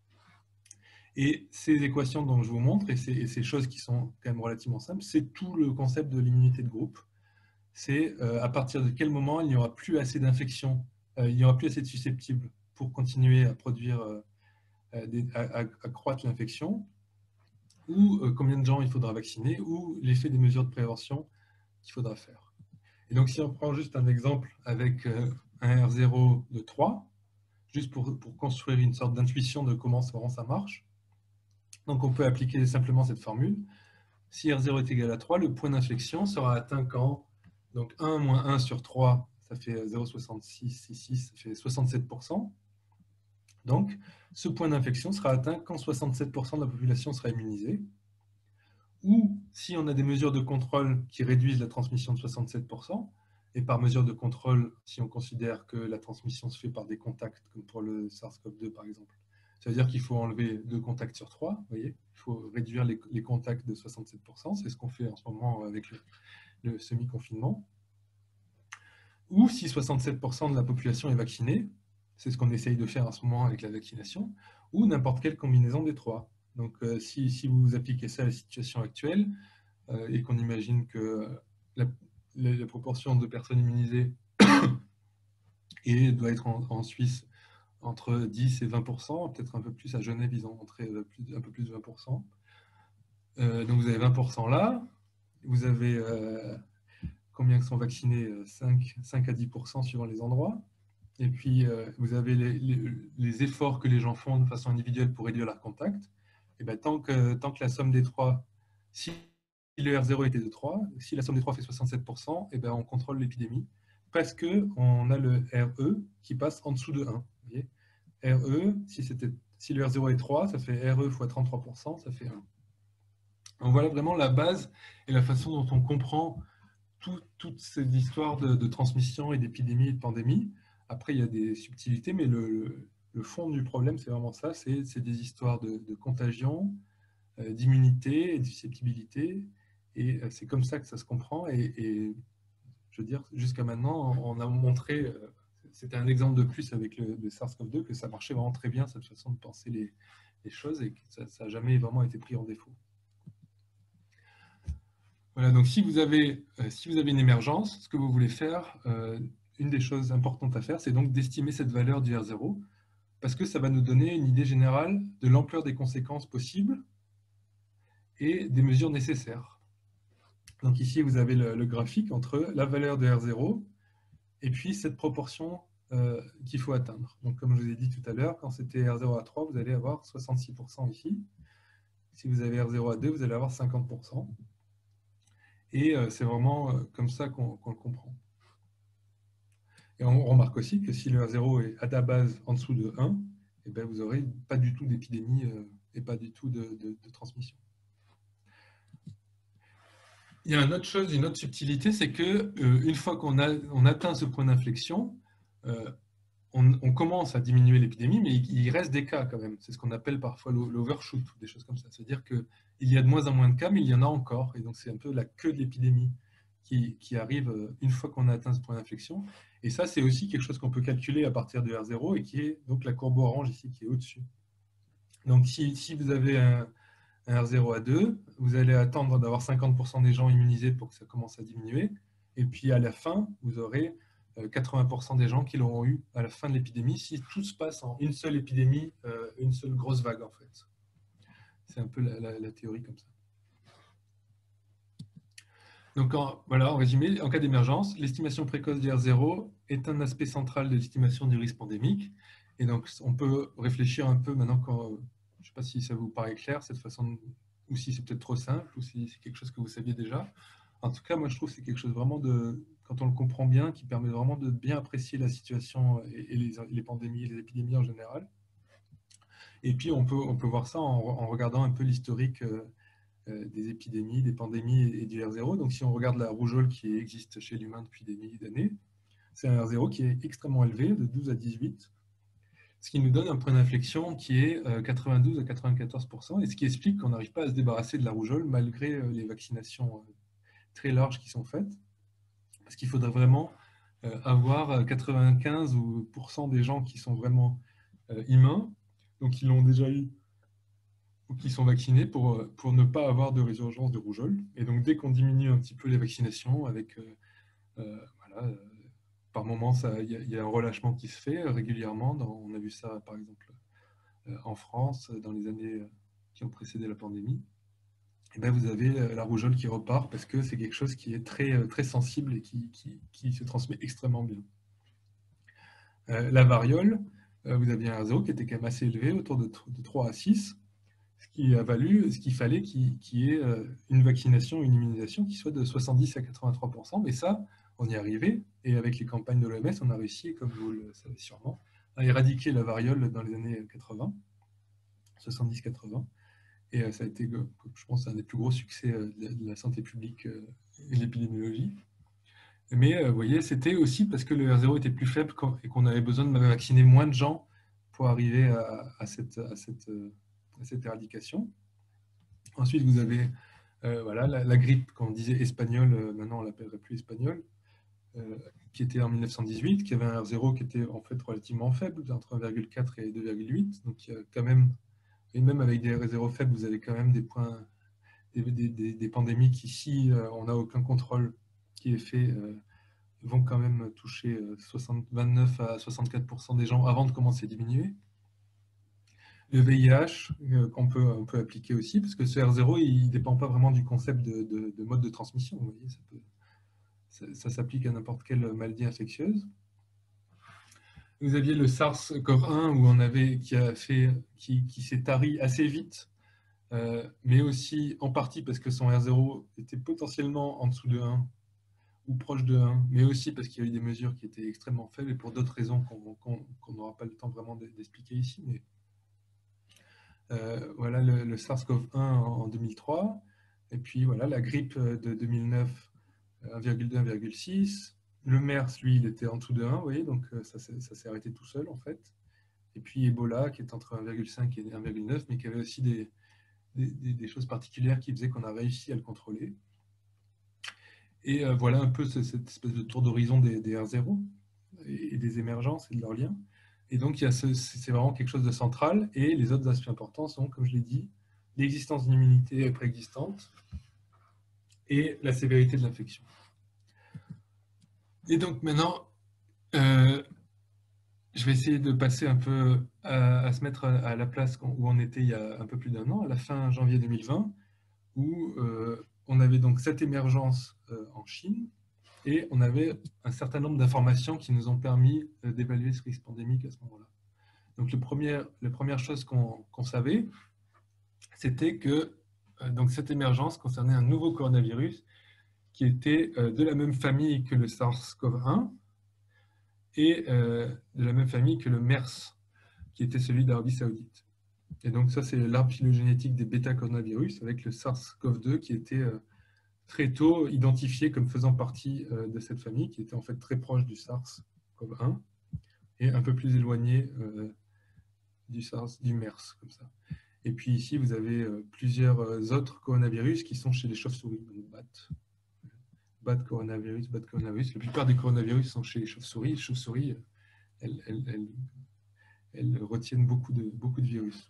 Et ces équations dont je vous montre, et ces, et ces choses qui sont quand même relativement simples, c'est tout le concept de l'immunité de groupe. C'est euh, à partir de quel moment il n'y aura plus assez d'infections, euh, il n'y aura plus assez de susceptibles pour continuer à produire... Euh, À, à, à croître l'infection, ou euh, combien de gens il faudra vacciner, ou l'effet des mesures de prévention qu'il faudra faire. Et donc, si on prend juste un exemple avec euh, un R zéro de trois, juste pour, pour construire une sorte d'intuition de comment ça, ça marche, donc on peut appliquer simplement cette formule. Si R zéro est égal à trois, le point d'inflexion sera atteint quand donc un moins un sur trois, ça fait zéro virgule soixante-six six six, ça fait soixante-sept pour cent. Donc, ce point d'inflexion sera atteint quand soixante-sept pour cent de la population sera immunisée, ou si on a des mesures de contrôle qui réduisent la transmission de soixante-sept pour cent, et par mesure de contrôle, si on considère que la transmission se fait par des contacts, comme pour le SARS CoV deux par exemple, ça veut dire qu'il faut enlever deux contacts sur trois, vous voyez, il faut réduire les, les contacts de soixante-sept pour cent, c'est ce qu'on fait en ce moment avec le, le semi-confinement. Ou si soixante-sept pour cent de la population est vaccinée, c'est ce qu'on essaye de faire en ce moment avec la vaccination, ou n'importe quelle combinaison des trois. Donc, euh, si, si vous appliquez ça à la situation actuelle, euh, et qu'on imagine que la, la, la proportion de personnes immunisées et doit être en, en Suisse entre dix et vingt pour cent, peut-être un peu plus, à Genève, ils ont montré plus, un peu plus de vingt pour cent. Euh, donc, vous avez vingt pour cent là, vous avez... Euh, combien sont vaccinés, cinq à dix pour cent suivant les endroits. Et puis, euh, vous avez les, les, les efforts que les gens font de façon individuelle pour réduire leurs contacts. Et bien, tant que, tant que la somme des trois, si le R zéro était de trois, si la somme des trois fait soixante-sept pour cent, et bien, on contrôle l'épidémie parce qu'on a le R E qui passe en dessous de un. Vous voyez, R E, si, si le R zéro est trois, ça fait R E fois trente-trois pour cent, ça fait un. Donc voilà vraiment la base et la façon dont on comprend tout, toute cette histoire de, de transmission et d'épidémie et de pandémie. Après, il y a des subtilités, mais le, le fond du problème, c'est vraiment ça, c'est des histoires de, de contagion, euh, d'immunité et de susceptibilité, et euh, c'est comme ça que ça se comprend, et, et je veux dire, jusqu'à maintenant, on a montré, euh, c'était un exemple de plus avec le, le SARS CoV deux, que ça marchait vraiment très bien, cette façon de penser les, les choses, et que ça n'a jamais vraiment été pris en défaut. Voilà, donc si vous avez, euh, si vous avez une émergence, ce que vous voulez faire, euh, une des choses importantes à faire, c'est donc d'estimer cette valeur du R zéro, parce que ça va nous donner une idée générale de l'ampleur des conséquences possibles et des mesures nécessaires. Donc ici, vous avez le, le graphique entre la valeur de R zéro et puis cette proportion euh, qu'il faut atteindre. Donc comme je vous ai dit tout à l'heure, quand c'était R zéro à trois, vous allez avoir soixante-six pour cent ici. Si vous avez R zéro à deux, vous allez avoir cinquante pour cent. Et euh, c'est vraiment euh, comme ça qu'on qu'on le comprend. Et on remarque aussi que si le R zéro est à la base en dessous de un, eh bien vous n'aurez pas du tout d'épidémie euh, et pas du tout de, de, de transmission. Il y a une autre chose, une autre subtilité, c'est que euh, une fois qu'on a, on atteint ce point d'inflexion, euh, on, on commence à diminuer l'épidémie, mais il, il reste des cas quand même. C'est ce qu'on appelle parfois l'overshoot, des choses comme ça. C'est-à-dire qu'il y a de moins en moins de cas, mais il y en a encore. Et donc c'est un peu la queue de l'épidémie qui, qui arrive une fois qu'on a atteint ce point d'inflexion. Et ça, c'est aussi quelque chose qu'on peut calculer à partir de R zéro et qui est donc la courbe orange ici qui est au-dessus. Donc si, si vous avez un, un R zéro à deux, vous allez attendre d'avoir cinquante pour cent des gens immunisés pour que ça commence à diminuer. Et puis à la fin, vous aurez quatre-vingts pour cent des gens qui l'auront eu à la fin de l'épidémie, si tout se passe en une seule épidémie, euh, une seule grosse vague en fait. C'est un peu la, la, la théorie comme ça. Donc en, voilà, en résumé, en cas d'émergence, l'estimation précoce du R zéro est un aspect central de l'estimation du risque pandémique. Et donc on peut réfléchir un peu maintenant, quand, je ne sais pas si ça vous paraît clair, cette façon, de, ou si c'est peut-être trop simple, ou si c'est quelque chose que vous saviez déjà. En tout cas, moi je trouve que c'est quelque chose vraiment de, quand on le comprend bien, qui permet vraiment de bien apprécier la situation et, et les, les pandémies et les épidémies en général. Et puis on peut, on peut voir ça en, en regardant un peu l'historique euh, des épidémies, des pandémies et du R zéro. Donc si on regarde la rougeole qui existe chez l'humain depuis des milliers d'années, c'est un R zéro qui est extrêmement élevé, de douze à dix-huit, ce qui nous donne un point d'inflexion qui est quatre-vingt-douze à quatre-vingt-quatorze pour cent, et ce qui explique qu'on n'arrive pas à se débarrasser de la rougeole malgré les vaccinations très larges qui sont faites, parce qu'il faudrait vraiment avoir quatre-vingt-quinze pour cent des gens qui sont vraiment immuns, donc qui l'ont déjà eu ou qui sont vaccinés pour, pour ne pas avoir de résurgence de rougeole. Et donc dès qu'on diminue un petit peu les vaccinations, avec euh, euh, voilà, euh, par moment, il y, y a un relâchement qui se fait régulièrement. Dans, on a vu ça par exemple euh, en France dans les années qui ont précédé la pandémie. Et ben, vous avez la rougeole qui repart parce que c'est quelque chose qui est très, très sensible et qui, qui, qui se transmet extrêmement bien. Euh, la variole, euh, vous aviez un R zéro qui était quand même assez élevé, autour de, de trois à six, ce qui a valu, ce qu'il fallait qu'il y ait une vaccination, une immunisation qui soit de soixante-dix à quatre-vingt-trois pour cent, mais ça, on y est arrivé, et avec les campagnes de l'O M S, on a réussi, comme vous le savez sûrement, à éradiquer la variole dans les années quatre-vingts, soixante-dix quatre-vingts, et ça a été, je pense, un des plus gros succès de la santé publique et de l'épidémiologie. Mais vous voyez, c'était aussi parce que le R zéro était plus faible et qu'on avait besoin de vacciner moins de gens pour arriver à, à, cette, à, cette, à cette éradication. Ensuite, vous avez euh, voilà, la, la grippe, quand on disait espagnole, euh, maintenant on l'appellerait plus espagnole, euh, qui était en mille neuf cent dix-huit, qui avait un R zéro qui était en fait relativement faible, entre un virgule quatre et deux virgule huit. Donc il y a quand même, et même avec des R zéro faibles, vous avez quand même des points, des, des, des, des pandémies qui, si euh, on n'a aucun contrôle qui est fait, euh, vont quand même toucher euh, vingt-neuf à soixante-quatre pour cent des gens avant de commencer à diminuer. Le V I H, euh, qu'on peut, on peut appliquer aussi, parce que ce R zéro, il ne dépend pas vraiment du concept de, de, de mode de transmission. Vous voyez, ça peut, ça, ça s'applique à n'importe quelle maladie infectieuse. Vous aviez le SARS-CoV un où on avait, qui, a fait, qui, qui s'est tari assez vite, euh, mais aussi en partie parce que son R zéro était potentiellement en dessous de un ou proche de un, mais aussi parce qu'il y a eu des mesures qui étaient extrêmement faibles et pour d'autres raisons qu'on qu'on, qu'on n'aura pas le temps vraiment d'expliquer ici. Mais euh, voilà le, le SARS-CoV un en, en deux mille trois, et puis voilà la grippe de deux mille neuf, un virgule deux, un virgule six. Le MERS, lui, il était en dessous de un, vous voyez, donc ça, ça s'est arrêté tout seul en fait. Et puis Ebola, qui est entre un virgule cinq et un virgule neuf, mais qui avait aussi des, des, des choses particulières qui faisaient qu'on a réussi à le contrôler. Et euh, voilà un peu ce, cette espèce de tour d'horizon des, des R zéro et, et des émergences et de leurs liens. Et donc, c'est vraiment quelque chose de central. Et les autres aspects importants sont, comme je l'ai dit, l'existence d'une immunité préexistante et la sévérité de l'infection. Et donc maintenant, euh, je vais essayer de passer un peu à, à se mettre à la place où on était il y a un peu plus d'un an, à la fin janvier deux mille vingt, où euh, on avait donc cette émergence euh, en Chine et on avait un certain nombre d'informations qui nous ont permis euh, d'évaluer ce risque pandémique à ce moment-là. Donc le premier, la première chose qu'on qu'on savait, c'était que euh, donc cette émergence concernait un nouveau coronavirus qui était euh, de la même famille que le SARS-CoV un et euh, de la même famille que le MERS, qui était celui d'Arabie Saoudite. Et donc ça, c'est l'arbre phylogénétique des bêta-coronavirus avec le SARS-CoV deux qui était euh, très tôt identifié comme faisant partie euh, de cette famille, qui était en fait très proche du SARS-CoV un et un peu plus éloigné euh, du SARS, du MERS, comme ça. Et puis ici, vous avez euh, plusieurs euh, autres coronavirus qui sont chez les chauves-souris, donc B A T. B A T coronavirus, B A T coronavirus. La plupart des coronavirus sont chez les chauves-souris. Les chauves-souris, elles, elles, elles, elles retiennent beaucoup de, beaucoup de virus.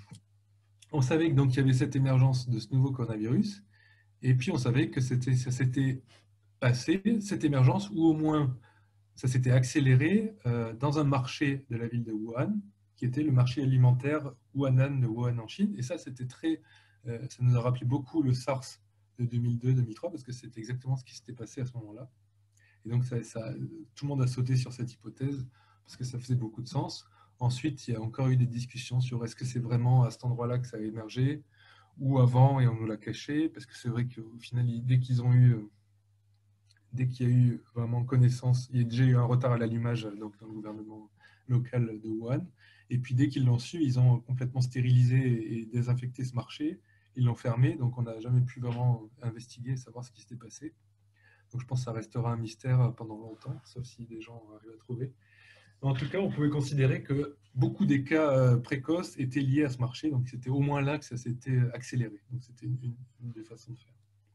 On savait que donc il y avait cette émergence de ce nouveau coronavirus, et puis on savait que c'était, ça s'était passé, cette émergence, ou au moins ça s'était accéléré euh, dans un marché de la ville de Wuhan, qui était le marché alimentaire Wuhanan de Wuhan en Chine. Et ça, c'était très, euh, ça nous a rappelé beaucoup le SARS de deux mille deux deux mille trois, parce que c'était exactement ce qui s'était passé à ce moment-là. Et donc, ça, ça, tout le monde a sauté sur cette hypothèse, parce que ça faisait beaucoup de sens. Ensuite, il y a encore eu des discussions sur est-ce que c'est vraiment à cet endroit-là que ça a émergé, ou avant, et on nous l'a caché, parce que c'est vrai qu'au final, dès qu'ils ont eu... Dès qu'il y a eu vraiment connaissance, il y a déjà eu un retard à l'allumage donc dans le gouvernement local de Wuhan. Et puis dès qu'ils l'ont su, ils ont complètement stérilisé et désinfecté ce marché. Ils l'ont fermé, donc on n'a jamais pu vraiment investiguer, savoir ce qui s'était passé. Donc je pense que ça restera un mystère pendant longtemps, sauf si des gens arrivent à trouver. En tout cas, on pouvait considérer que beaucoup des cas précoces étaient liés à ce marché, donc c'était au moins là que ça s'était accéléré. Donc c'était une, une, une des façons de faire.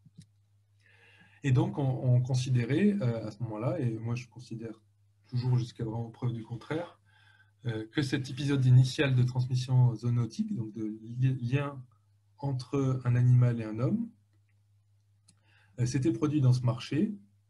Et donc, on, on considérait euh, à ce moment-là, et moi je considère toujours jusqu'à vraiment preuve du contraire, euh, que cet épisode initial de transmission zoonotique, donc de li lien entre un animal et un homme, euh, s'était produit dans ce marché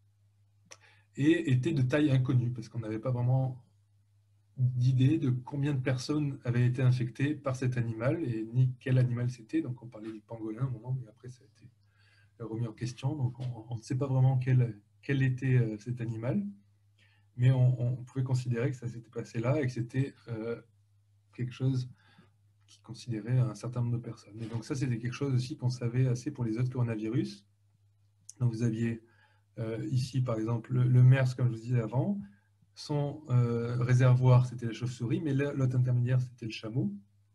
et était de taille inconnue, parce qu'on n'avait pas vraiment d'idée de combien de personnes avaient été infectées par cet animal, et ni quel animal c'était. Donc on parlait du pangolin à un moment, mais après ça a été remis en question, donc on, on ne sait pas vraiment quel, quel était euh, cet animal, mais on, on pouvait considérer que ça s'était passé là et que c'était euh, quelque chose qui considérait un certain nombre de personnes. Et donc ça, c'était quelque chose aussi qu'on savait assez pour les autres coronavirus. Donc vous aviez euh, ici, par exemple, le, le MERS, comme je vous disais avant, son euh, réservoir, c'était la chauve-souris, mais l'autre intermédiaire, c'était le chameau.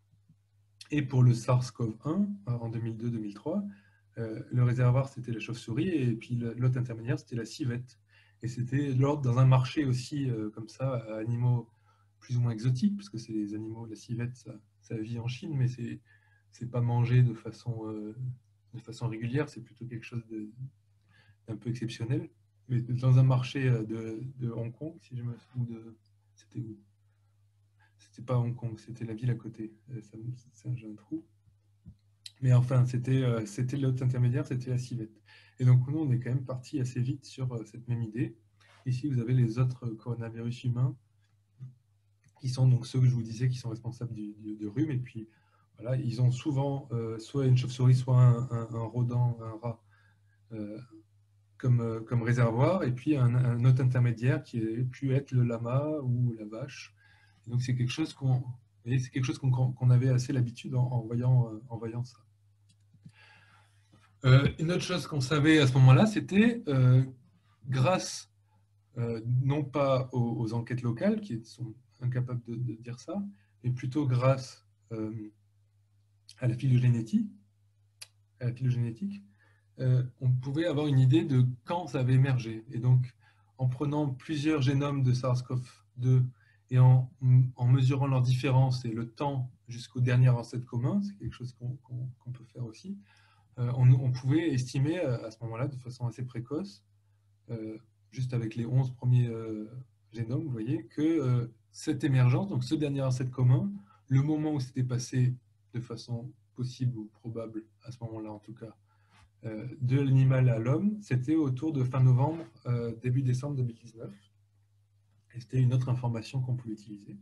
Et pour le SARS-CoV un, en deux mille deux deux mille trois, Euh, le réservoir, c'était la chauve-souris, et puis l'autre intermédiaire, c'était la civette. Et c'était l'ordre dans un marché aussi, euh, comme ça, à animaux plus ou moins exotiques, parce que c'est les animaux, la civette, ça, ça vit en Chine, mais c'est c'est pas mangé de façon, euh, de façon régulière, c'est plutôt quelque chose d'un peu exceptionnel. Mais dans un marché de, de Hong Kong, si je me souviens, de... C'était où? C'était pas Hong Kong, c'était la ville à côté. C'est un trou. Mais enfin, c'était euh, c'était l'autre intermédiaire, c'était la civette. Et donc, nous, on est quand même parti assez vite sur euh, cette même idée. Ici, vous avez les autres coronavirus humains, qui sont donc ceux que je vous disais, qui sont responsables du, du, du rhume. Et puis, voilà, ils ont souvent euh, soit une chauve-souris, soit un, un, un rodent, un rat, euh, comme, euh, comme réservoir, et puis un, un autre intermédiaire qui a pu être le lama ou la vache. Et donc c'est quelque chose qu'on c'est quelque chose qu'on qu'on avait assez l'habitude en, en, voyant, euh, en voyant ça. Euh, une autre chose qu'on savait à ce moment-là, c'était euh, grâce euh, non pas aux, aux enquêtes locales qui sont incapables de, de dire ça, mais plutôt grâce euh, à la phylogénétique, à la phylogénétique euh, on pouvait avoir une idée de quand ça avait émergé. Et donc, en prenant plusieurs génomes de SARS-CoV deux et en, en mesurant leurs différences et le temps jusqu'au dernier ancêtre commun, c'est quelque chose qu'on qu'on, qu'on peut faire aussi, euh, on, on pouvait estimer à ce moment-là, de façon assez précoce, euh, juste avec les onze premiers euh, génomes, vous voyez, que euh, cette émergence, donc ce dernier ancêtre commun, le moment où c'était passé de façon possible ou probable, à ce moment-là en tout cas, euh, de l'animal à l'homme, c'était autour de fin novembre, euh, début décembre deux mille dix-neuf. Et c'était une autre information qu'on pouvait utiliser.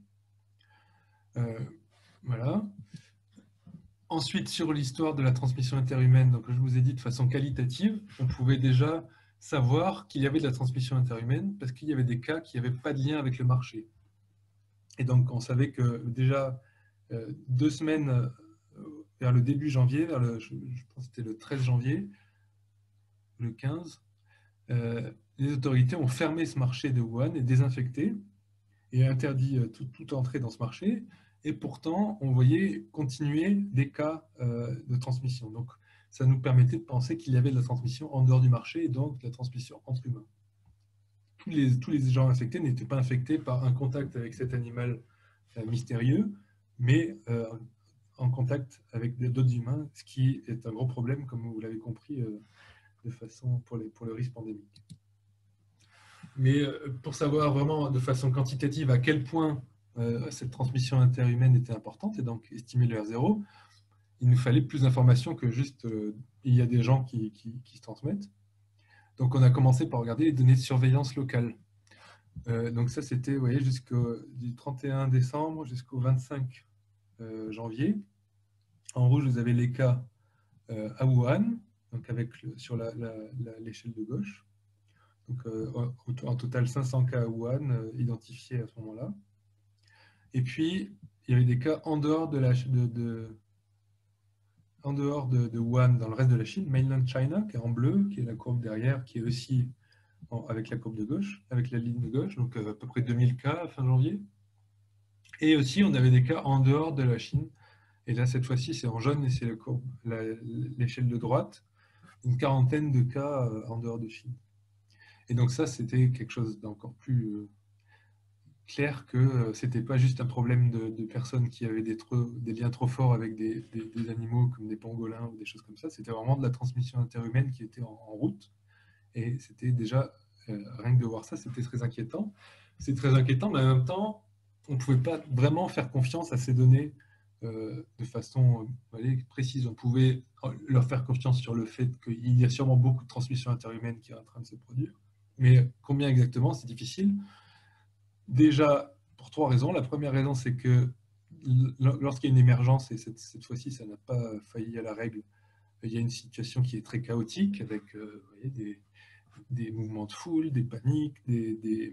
Euh, voilà. Ensuite, sur l'histoire de la transmission interhumaine, donc je vous ai dit de façon qualitative, on pouvait déjà savoir qu'il y avait de la transmission interhumaine parce qu'il y avait des cas qui n'avaient pas de lien avec le marché. Et donc, on savait que déjà euh, deux semaines euh, vers le début janvier, vers le, je, je pense que c'était le treize janvier, le quinze, euh, les autorités ont fermé ce marché de Wuhan et désinfecté et interdit euh, tout, toute entrée dans ce marché. Et pourtant, on voyait continuer des cas euh, de transmission. Donc, ça nous permettait de penser qu'il y avait de la transmission en dehors du marché et donc de la transmission entre humains. Tous les, tous les gens infectés n'étaient pas infectés par un contact avec cet animal euh, mystérieux, mais euh, en contact avec d'autres humains, ce qui est un gros problème, comme vous l'avez compris, euh, de façon pour, les, pour le risque pandémique. Mais euh, pour savoir vraiment de façon quantitative à quel point euh, cette transmission interhumaine était importante et donc estimer le R zéro, il nous fallait plus d'informations que juste euh, il y a des gens qui, qui, qui se transmettent. Donc on a commencé par regarder les données de surveillance locale. Euh, donc ça c'était, vous voyez, jusqu'au du trente et un décembre jusqu'au vingt-cinq euh, janvier. En rouge, vous avez les cas euh, à Wuhan, donc avec le, sur l'échelle de gauche. Donc euh, en total cinq cents cas à Wuhan euh, identifiés à ce moment-là. Et puis il y avait des cas en dehors de la de, de en dehors de, de Wuhan, dans le reste de la Chine, mainland China, qui est en bleu, qui est la courbe derrière, qui est aussi en, avec la courbe de gauche, avec la ligne de gauche, donc euh, à peu près deux mille cas à fin janvier. Et aussi, on avait des cas en dehors de la Chine. Et là, cette fois-ci, c'est en jaune et c'est l'échelle de droite, une quarantaine de cas euh, en dehors de Chine. Et donc ça, c'était quelque chose d'encore plus euh, clair que euh, c'était pas juste un problème de, de personnes qui avaient des, trop, des liens trop forts avec des, des, des animaux comme des pangolins ou des choses comme ça. C'était vraiment de la transmission interhumaine qui était en, en route. Et c'était déjà, euh, rien que de voir ça, c'était très inquiétant. C'est très inquiétant, mais en même temps, on ne pouvait pas vraiment faire confiance à ces données euh, de façon euh, allez, précise. On pouvait leur faire confiance sur le fait qu'il y a sûrement beaucoup de transmission interhumaine qui est en train de se produire. Mais combien exactement, c'est difficile. Déjà, pour trois raisons. La première raison, c'est que lorsqu'il y a une émergence, et cette, cette fois-ci, ça n'a pas failli à la règle, il y a une situation qui est très chaotique, avec euh, vous voyez, des, des mouvements de foule, des paniques, des, des,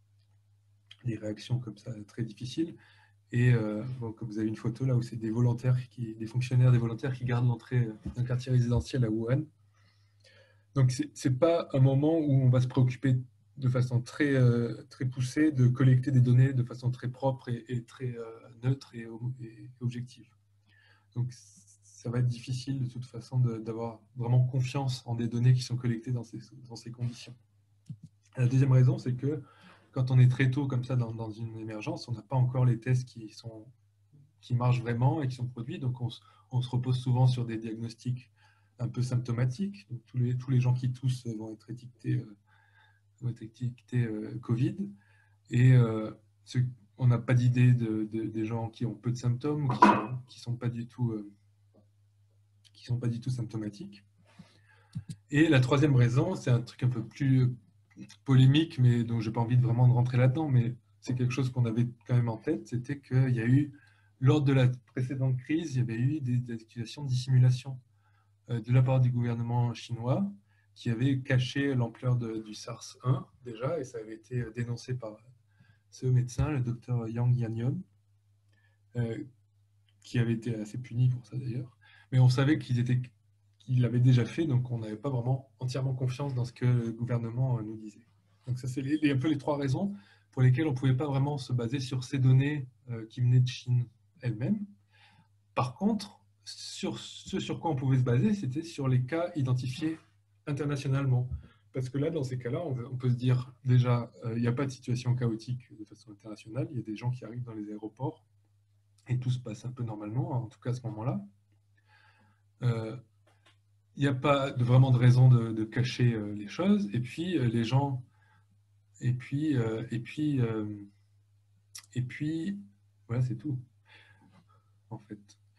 des réactions comme ça très difficiles. Et euh, bon, comme vous avez une photo là où c'est des volontaires, qui, des fonctionnaires, des volontaires qui gardent l'entrée d'un quartier résidentiel à Wuhan. Donc c'est pas un moment où on va se préoccuper de façon très, euh, très poussée de collecter des données de façon très propre et, et très euh, neutre et, et objective. Donc ça va être difficile de toute façon d'avoir vraiment confiance en des données qui sont collectées dans ces, dans ces conditions. La deuxième raison, c'est que quand on est très tôt comme ça dans, dans une émergence, on n'a pas encore les tests qui, sont, qui marchent vraiment et qui sont produits. Donc on, on se repose souvent sur des diagnostics un peu symptomatiques. Donc tous, les, tous les gens qui toussent vont être étiquetés, euh, vont être étiquetés euh, Covid. Et euh, ce, on n'a pas d'idée de, de, des gens qui ont peu de symptômes ou qui ne sont, qui sont pas du tout... Euh, qui sont pas du tout symptomatiques. Et la troisième raison, c'est un truc un peu plus polémique, mais dont je n'ai pas envie de vraiment de rentrer là-dedans, mais c'est quelque chose qu'on avait quand même en tête, c'était qu'il y a eu, lors de la précédente crise, il y avait eu des, des accusations de dissimulation euh, de la part du gouvernement chinois qui avait caché l'ampleur du SARS un déjà, et ça avait été dénoncé par ce médecin, le docteur Yang Yannion, euh, qui avait été assez puni pour ça d'ailleurs. Mais on savait qu'ils étaient, qu'il l'avait déjà fait, donc on n'avait pas vraiment entièrement confiance dans ce que le gouvernement nous disait. Donc ça, c'est les, les, un peu les trois raisons pour lesquelles on ne pouvait pas vraiment se baser sur ces données euh, qui venaient de Chine elle-même. Par contre, sur ce sur quoi on pouvait se baser, c'était sur les cas identifiés internationalement. Parce que là, dans ces cas-là, on, on peut se dire, déjà, il euh, n'y a pas de situation chaotique de façon internationale, il y a des gens qui arrivent dans les aéroports, et tout se passe un peu normalement, en tout cas à ce moment-là. Euh, il n'y a pas de, vraiment de raison de, de cacher euh, les choses, et puis euh, les gens... Et puis, euh, et puis, euh, et puis, voilà, c'est tout, en fait.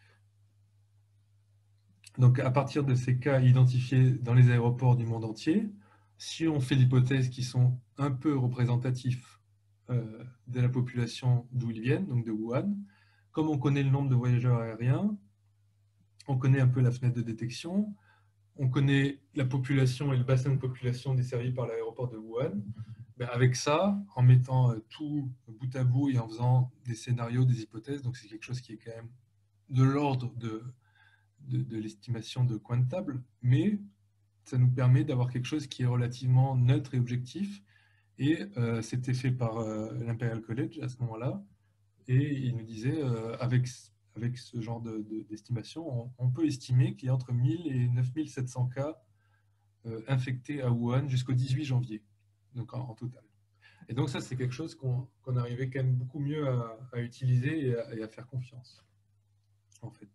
Donc, à partir de ces cas identifiés dans les aéroports du monde entier, si on fait l'hypothèse qui sont un peu représentatifs euh, de la population d'où ils viennent, donc de Wuhan, comme on connaît le nombre de voyageurs aériens, on connaît un peu la fenêtre de détection, on connaît la population et le bassin de population desservi par l'aéroport de Wuhan. Ben avec ça, en mettant euh, tout bout à bout et en faisant des scénarios, des hypothèses, donc c'est quelque chose qui est quand même de l'ordre de, de, de l'estimation de coin de table, mais ça nous permet d'avoir quelque chose qui est relativement neutre et objectif. Et euh, c'était fait par euh, l'Imperial College à ce moment-là, et il nous disait, euh, avec, avec ce genre d'estimation, de, de, on, on peut estimer qu'il y a entre mille et neuf mille sept cents cas euh, infectés à Wuhan jusqu'au dix-huit janvier. Donc en, en total. Et donc ça, c'est quelque chose qu'on qu'on arrivait quand même beaucoup mieux à, à utiliser et à, et à faire confiance, en fait.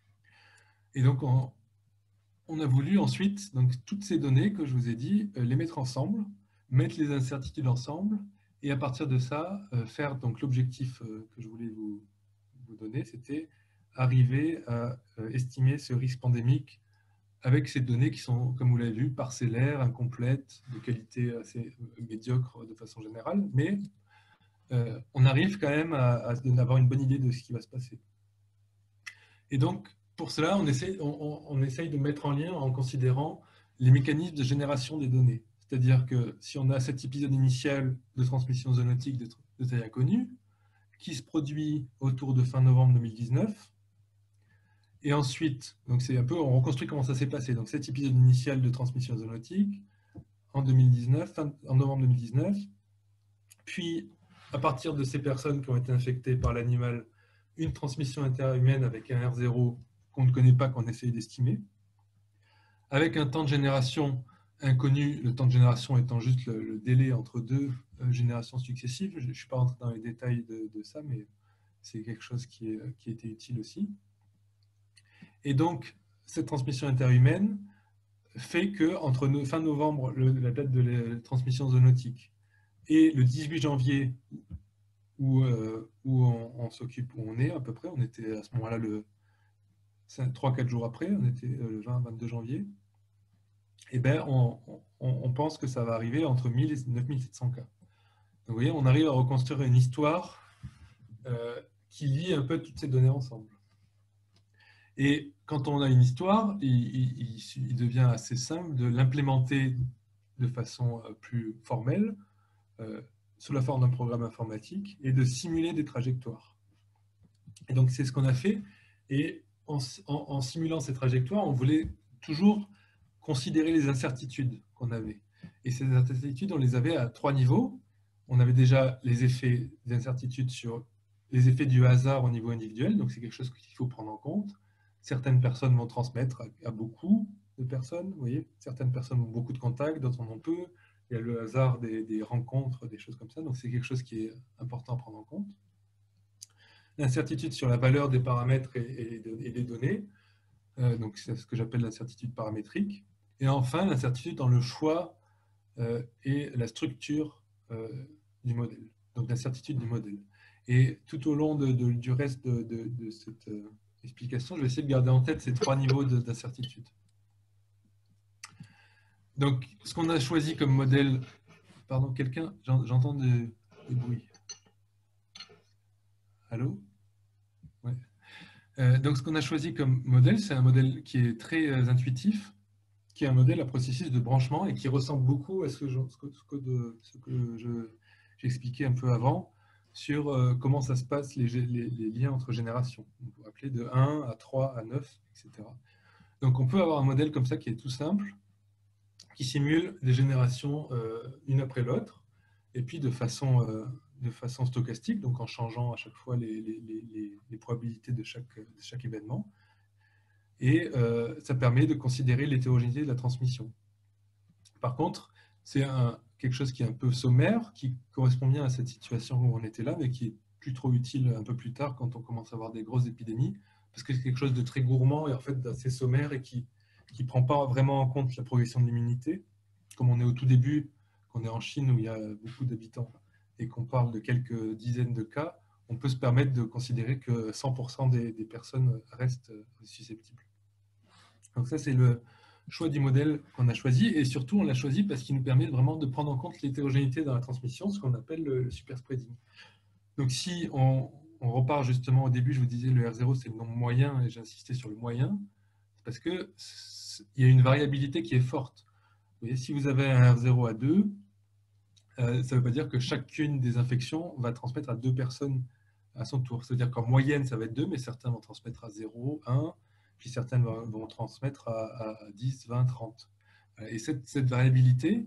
Et donc, on, on a voulu ensuite, donc, toutes ces données que je vous ai dit, euh, les mettre ensemble, mettre les incertitudes ensemble, et à partir de ça, euh, faire donc l'objectif euh, que je voulais vous, vous donner, c'était arriver à euh, estimer ce risque pandémique avec ces données qui sont, comme vous l'avez vu, parcellaires, incomplètes, de qualité assez médiocre de façon générale, mais euh, on arrive quand même à, à avoir une bonne idée de ce qui va se passer. Et donc, pour cela, on essaie, on, on essaye de mettre en lien en considérant les mécanismes de génération des données. C'est-à-dire que si on a cet épisode initial de transmission zoonotique de, de taille inconnue, qui se produit autour de fin novembre deux mille dix-neuf, et ensuite, donc c'est un peu, on reconstruit comment ça s'est passé. Donc cet épisode initial de transmission zoonotique en deux mille dix-neuf, fin, en novembre deux mille dix-neuf, puis à partir de ces personnes qui ont été infectées par l'animal, une transmission interhumaine avec un R zéro qu'on ne connaît pas, qu'on essaye d'estimer, avec un temps de génération inconnu, le temps de génération étant juste le, le délai entre deux euh, générations successives. Je ne suis pas rentré dans les détails de, de ça, mais c'est quelque chose qui, est, qui a été utile aussi. Et donc, cette transmission interhumaine fait que entre no, fin novembre, le, la date de la transmission zoonotique, et le dix-huit janvier, où, euh, où on, on s'occupe, où on est à peu près, on était à ce moment-là le trois quatre jours après, on était le vingt vingt-deux janvier, et ben on, on, on pense que ça va arriver entre mille et neuf mille sept cents cas. Donc vous voyez, on arrive à reconstruire une histoire euh, qui lie un peu toutes ces données ensemble. Et quand on a une histoire, il, il, il devient assez simple de l'implémenter de façon plus formelle, euh, sous la forme d'un programme informatique, et de simuler des trajectoires. Et donc c'est ce qu'on a fait, et en, en, en simulant ces trajectoires, on voulait toujours considérer les incertitudes qu'on avait. Et ces incertitudes, on les avait à trois niveaux. On avait déjà les effets des incertitudes sur les effets du hasard au niveau individuel, donc c'est quelque chose qu'il faut prendre en compte. Certaines personnes vont transmettre à, à beaucoup de personnes, vous voyez. Certaines personnes ont beaucoup de contacts, d'autres en ont peu. Il y a le hasard des, des rencontres, des choses comme ça, donc c'est quelque chose qui est important à prendre en compte. L'incertitude sur la valeur des paramètres et, et, et des données, euh, donc c'est ce que j'appelle l'incertitude paramétrique. Et enfin, l'incertitude dans le choix euh, et la structure euh, du modèle, donc l'incertitude du modèle. Et tout au long de, de, du reste de, de, de cette euh, explication, je vais essayer de garder en tête ces trois niveaux d'incertitude. Donc, ce qu'on a choisi comme modèle... Pardon, quelqu'un, j'entends des, des bruits. Allô? Ouais. Euh, donc, ce qu'on a choisi comme modèle, c'est un modèle qui est très euh, intuitif, qui est un modèle à processus de branchement et qui ressemble beaucoup à ce que je, ce que, ce que de, ce que je, j'expliquais un peu avant sur euh, comment ça se passe, les, les, les liens entre générations. On peut appeler de un à trois à neuf, et cetera. Donc on peut avoir un modèle comme ça qui est tout simple, qui simule des générations euh, une après l'autre, et puis de façon, euh, de façon stochastique, donc en changeant à chaque fois les, les, les, les probabilités de chaque, de chaque événement. Et euh, ça permet de considérer l'hétérogénéité de la transmission. Par contre, c'est quelque chose qui est un peu sommaire, qui correspond bien à cette situation où on était là, mais qui est plus trop utile un peu plus tard quand on commence à avoir des grosses épidémies, parce que c'est quelque chose de très gourmand et en fait d'assez sommaire et qui ne prend pas vraiment en compte la progression de l'immunité. Comme on est au tout début, qu'on est en Chine où il y a beaucoup d'habitants et qu'on parle de quelques dizaines de cas, on peut se permettre de considérer que cent pour cent des, des personnes restent susceptibles. Donc ça, c'est le choix du modèle qu'on a choisi, et surtout, on l'a choisi parce qu'il nous permet vraiment de prendre en compte l'hétérogénéité dans la transmission, ce qu'on appelle le, le super spreading. Donc si on, on repart justement au début, je vous disais le R zéro, c'est le nombre moyen, et j'insistais sur le moyen, parce qu'il y a une variabilité qui est forte. Vous voyez, si vous avez un R zéro à deux, euh, ça ne veut pas dire que chacune des infections va transmettre à deux personnes à son tour. C'est-à-dire qu'en moyenne, ça va être deux, mais certains vont transmettre à zéro, un, puis certaines vont transmettre à, à dix, vingt, trente. Et cette, cette variabilité,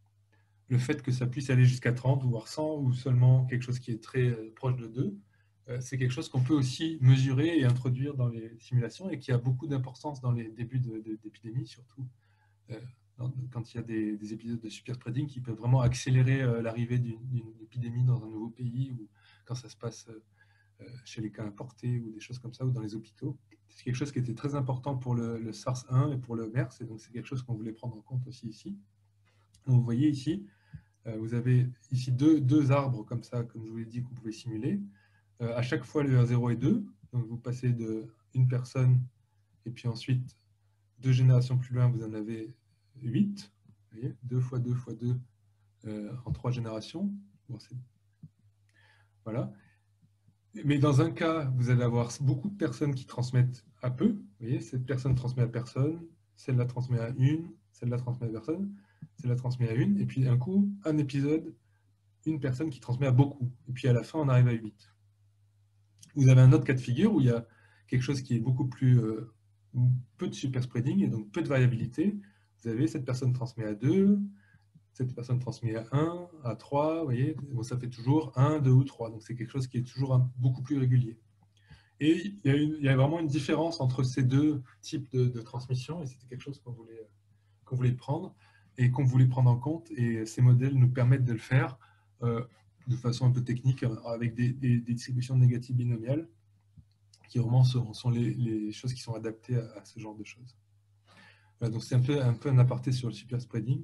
le fait que ça puisse aller jusqu'à trente, voire cent, ou seulement quelque chose qui est très proche de deux, c'est quelque chose qu'on peut aussi mesurer et introduire dans les simulations et qui a beaucoup d'importance dans les débuts d'épidémie, surtout quand il y a des, des épisodes de super spreading qui peuvent vraiment accélérer l'arrivée d'une épidémie dans un nouveau pays, ou quand ça se passe chez les cas importés ou des choses comme ça, ou dans les hôpitaux. C'est quelque chose qui était très important pour le, le SARS un et pour le MERS, et donc c'est quelque chose qu'on voulait prendre en compte aussi ici. Donc vous voyez ici, euh, vous avez ici deux, deux arbres comme ça, comme je vous l'ai dit, que vous pouvez simuler. Euh, à chaque fois, le R zéro est deux, donc vous passez de une personne, et puis ensuite, deux générations plus loin, vous en avez huit. Vous voyez, deux fois deux fois deux euh, en trois générations. Bon, voilà. Mais dans un cas, vous allez avoir beaucoup de personnes qui transmettent à peu. Vous voyez, cette personne transmet à personne, celle-là transmet à une, celle-là transmet à personne, celle-là transmet à une, et puis un coup, un épisode, une personne qui transmet à beaucoup. Et puis à la fin, on arrive à huit. Vous avez un autre cas de figure où il y a quelque chose qui est beaucoup plus... Euh, peu de super spreading, et donc peu de variabilité. Vous avez cette personne transmet à deux, cette personne transmet à un, à trois, vous voyez, bon, ça fait toujours un, deux ou trois. Donc c'est quelque chose qui est toujours un, beaucoup plus régulier. Et il y, a une, il y a vraiment une différence entre ces deux types de, de transmission, et c'était quelque chose qu'on voulait, qu'on voulait prendre et qu'on voulait prendre en compte. Et ces modèles nous permettent de le faire euh, de façon un peu technique, avec des, des, des distributions négatives binomiales, qui vraiment sont, sont les, les choses qui sont adaptées à, à ce genre de choses. Voilà, donc c'est un peu, un peu un aparté sur le super spreading.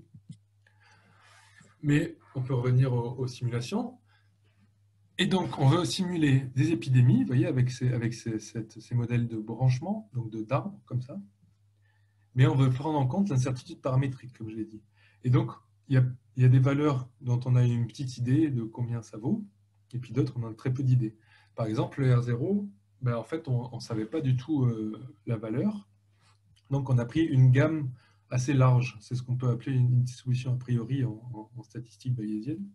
Mais on peut revenir aux, aux simulations. Et donc, on veut simuler des épidémies, vous voyez, avec ces, avec ces, cette, ces modèles de branchement, donc d'arbres, comme ça. Mais on veut prendre en compte l'incertitude paramétrique, comme je l'ai dit. Et donc, il y a, il y a des valeurs dont on a une petite idée de combien ça vaut, et puis d'autres, on a très peu d'idées. Par exemple, le R zéro, ben, en fait, on ne savait pas du tout euh, la valeur. Donc, on a pris une gamme assez large. C'est ce qu'on peut appeler une distribution a priori en, en, en statistique bayésienne.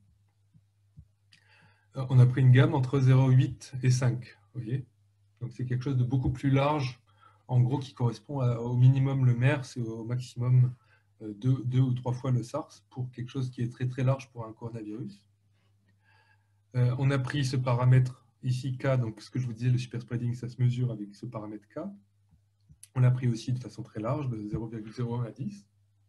On a pris une gamme entre zéro virgule huit et cinq. Vous voyez, donc, c'est quelque chose de beaucoup plus large, en gros, qui correspond à, au minimum le MERS et au maximum euh, deux, deux ou trois fois le SARS, pour quelque chose qui est très très large pour un coronavirus. Euh, on a pris ce paramètre ici, K, donc ce que je vous disais, le super spreading, ça se mesure avec ce paramètre K. On l'a pris aussi de façon très large, de zéro virgule zéro un à dix.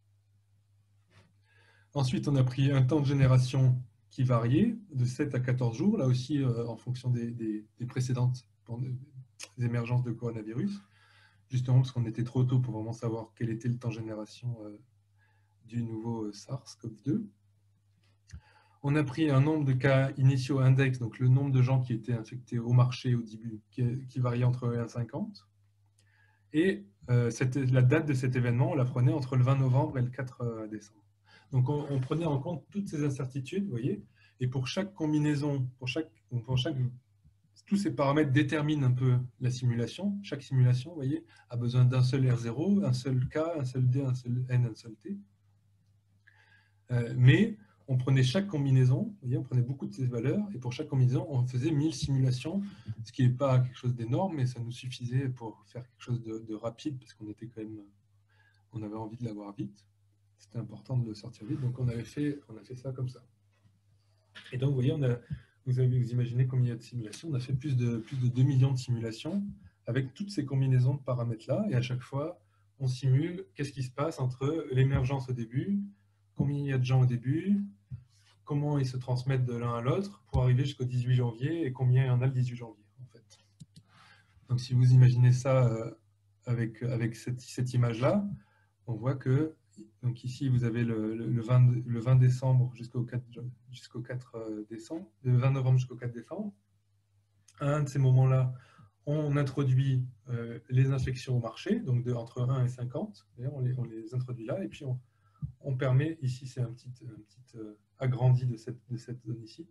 Ensuite, on a pris un temps de génération qui variait de sept à quatorze jours, là aussi euh, en fonction des, des, des précédentes des émergences de coronavirus, justement parce qu'on était trop tôt pour vraiment savoir quel était le temps de génération euh, du nouveau euh, SARS CoV deux. On a pris un nombre de cas initiaux index, donc le nombre de gens qui étaient infectés au marché au début, qui, qui variait entre un et cinquante. Et euh, cette, la date de cet événement, on la prenait entre le vingt novembre et le quatre décembre. Donc on, on prenait en compte toutes ces incertitudes, vous voyez, et pour chaque combinaison, pour chaque, pour chaque tous ces paramètres déterminent un peu la simulation. Chaque simulation, vous voyez, a besoin d'un seul R zéro, un seul K, un seul D, un seul N, un seul T. Euh, mais on prenait chaque combinaison, vous voyez, on prenait beaucoup de ces valeurs, et pour chaque combinaison, on faisait mille simulations, ce qui n'est pas quelque chose d'énorme, mais ça nous suffisait pour faire quelque chose de, de rapide, parce qu'on était quand même, on avait envie de l'avoir vite. C'était important de le sortir vite, donc on avait fait, on a fait ça comme ça. Et donc, vous voyez, on a, vous, avez, vous imaginez combien il y a de simulations. On a fait plus de, plus de deux millions de simulations avec toutes ces combinaisons de paramètres-là, et à chaque fois, on simule qu'est-ce qui se passe entre l'émergence au début, combien il y a de gens au début, comment ils se transmettent de l'un à l'autre pour arriver jusqu'au dix-huit janvier et combien il y en a le dix-huit janvier, en fait. Donc, si vous imaginez ça euh, avec, avec cette, cette image-là, on voit que, donc ici, vous avez le, le, le, vingt, le vingt décembre jusqu'au quatre, jusqu'au quatre décembre, le vingt novembre jusqu'au quatre décembre. À un de ces moments-là, on introduit euh, les infections au marché, donc de, entre un et cinquante, on les, on les introduit là, et puis on, on permet, ici c'est un petit, un petit euh, agrandi de cette, de cette zone ici,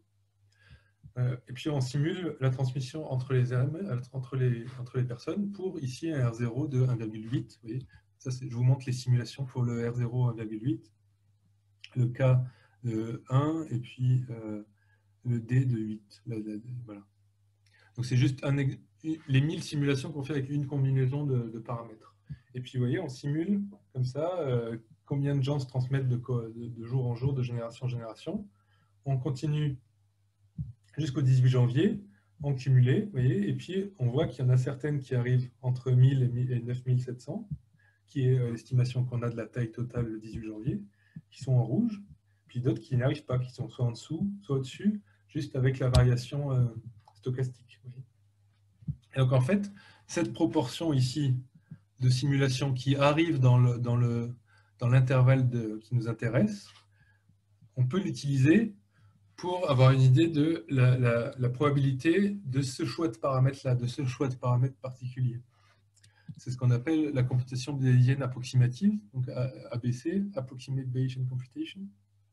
euh, et puis on simule la transmission entre les, entre les, entre les personnes pour ici un R zéro de un virgule huit, vous voyez. Ça, je vous montre les simulations pour le R zéro un virgule huit, le K de un et puis euh, le D de huit. Là, là, voilà. Donc c'est juste un, les mille simulations qu'on fait avec une combinaison de, de paramètres. Et puis vous voyez, on simule comme ça euh, combien de gens se transmettent de, de, de jour en jour, de génération en génération. On continue jusqu'au dix-huit janvier, en cumulé, vous voyez, et puis on voit qu'il y en a certaines qui arrivent entre mille et neuf mille sept cents, qui est l'estimation qu'on a de la taille totale le dix-huit janvier, qui sont en rouge, puis d'autres qui n'y arrivent pas, qui sont soit en dessous, soit au-dessus, juste avec la variation euh, stochastique. Oui. Et donc en fait, cette proportion ici de simulation qui arrive dans le, dans le, dans l'intervalle qui nous intéresse, on peut l'utiliser pour avoir une idée de la, la, la probabilité de ce choix de paramètres-là, de ce choix de paramètres particulier. C'est ce qu'on appelle la computation bayésienne approximative, donc A B C, Approximate Bayesian Computation.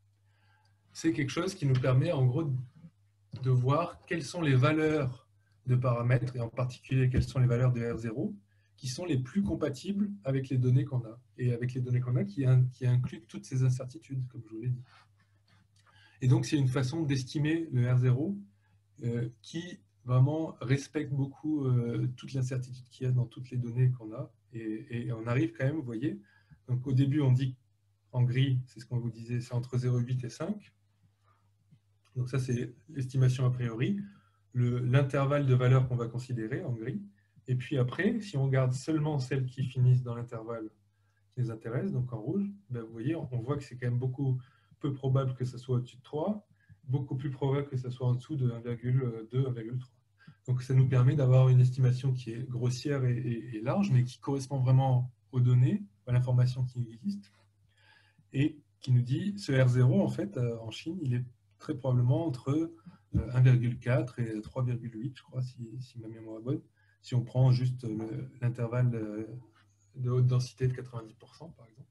C'est quelque chose qui nous permet en gros de voir quelles sont les valeurs de paramètres, et en particulier quelles sont les valeurs de R zéro, qui sont les plus compatibles avec les données qu'on a, et avec les données qu'on a qui, qui incluent toutes ces incertitudes, comme je vous l'ai dit. Et donc c'est une façon d'estimer le R zéro euh, qui vraiment respecte beaucoup euh, toute l'incertitude qu'il y a dans toutes les données qu'on a. Et, et on arrive quand même, vous voyez, donc au début on dit en gris, c'est ce qu'on vous disait, c'est entre zéro virgule huit et cinq. Donc ça c'est l'estimation a priori, l'intervalle de valeurs qu'on va considérer en gris. Et puis après, si on regarde seulement celles qui finissent dans l'intervalle qui nous intéresse, donc en rouge, ben vous voyez, on voit que c'est quand même beaucoup peu probable que ce soit au-dessus de trois, beaucoup plus probable que ce soit en dessous de un virgule deux, un virgule trois. Donc ça nous permet d'avoir une estimation qui est grossière et, et, et large, mais qui correspond vraiment aux données, à l'information qui existe, et qui nous dit, ce R zéro, en fait, en Chine, il est très probablement entre un virgule quatre et trois virgule huit, je crois, si, si ma mémoire est bonne, si on prend juste l'intervalle de haute densité de quatre-vingt-dix pour cent, par exemple.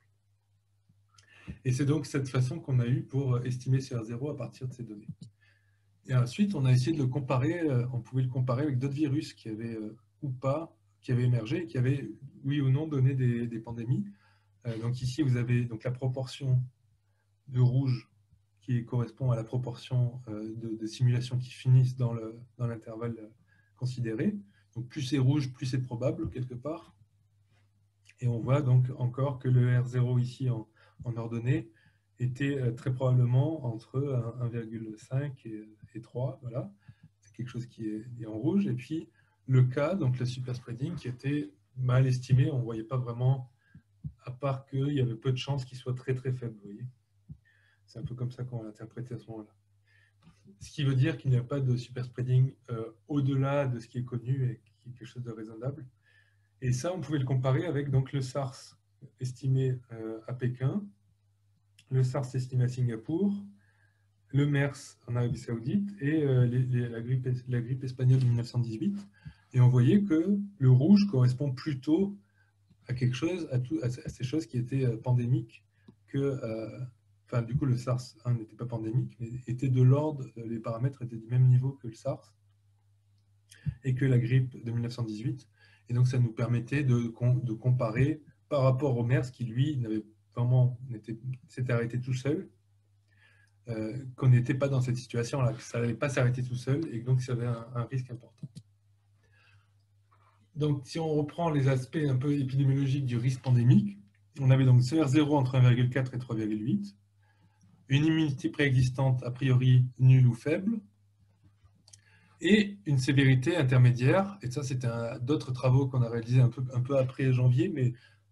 Et c'est donc cette façon qu'on a eue pour estimer ce R zéro à partir de ces données. Et ensuite, on a essayé de le comparer, on pouvait le comparer avec d'autres virus qui avaient, ou pas, qui avaient émergé, et qui avaient, oui ou non, donné des, des pandémies. Donc ici, vous avez donc la proportion de rouge qui correspond à la proportion de, de simulations qui finissent dans l'intervalle dans considéré. Donc plus c'est rouge, plus c'est probable, quelque part. Et on voit donc encore que le R zéro ici en, en ordonnée était très probablement entre un virgule cinq et, et trois. Voilà. C'est quelque chose qui est, est en rouge. Et puis le K, donc le superspreading, qui était mal estimé. On ne voyait pas vraiment, à part qu'il y avait peu de chances qu'il soit très très faible. Vous voyez. C'est un peu comme ça qu'on l'a interprété à ce moment-là. Ce qui veut dire qu'il n'y a pas de superspreading euh, au-delà de ce qui est connu et qui est quelque chose de raisonnable. Et ça, on pouvait le comparer avec donc, le SARS estimé euh, à Pékin, le SARS estimé à Singapour, le MERS en Arabie Saoudite et euh, les, les, la, grippe, la grippe espagnole de mille neuf cent dix-huit. Et on voyait que le rouge correspond plutôt à quelque chose, à, tout, à ces choses qui étaient euh, pandémiques que... Euh, Enfin, du coup, le SARS un n'était pas pandémique, mais était de l'ordre, les paramètres étaient du même niveau que le SARS. et que la grippe de mille neuf cent dix-huit. Et donc, ça nous permettait de, de comparer par rapport au MERS, qui lui n'avait vraiment s'était arrêté tout seul, euh, qu'on n'était pas dans cette situation-là, que ça n'allait pas s'arrêter tout seul, et donc ça avait un, un risque important. Donc, si on reprend les aspects un peu épidémiologiques du risque pandémique, on avait donc C R zéro entre un virgule quatre et trois virgule huit, une immunité préexistante a priori nulle ou faible, et une sévérité intermédiaire. Et ça, c'était d'autres travaux qu'on a réalisés un peu, un peu après janvier, mais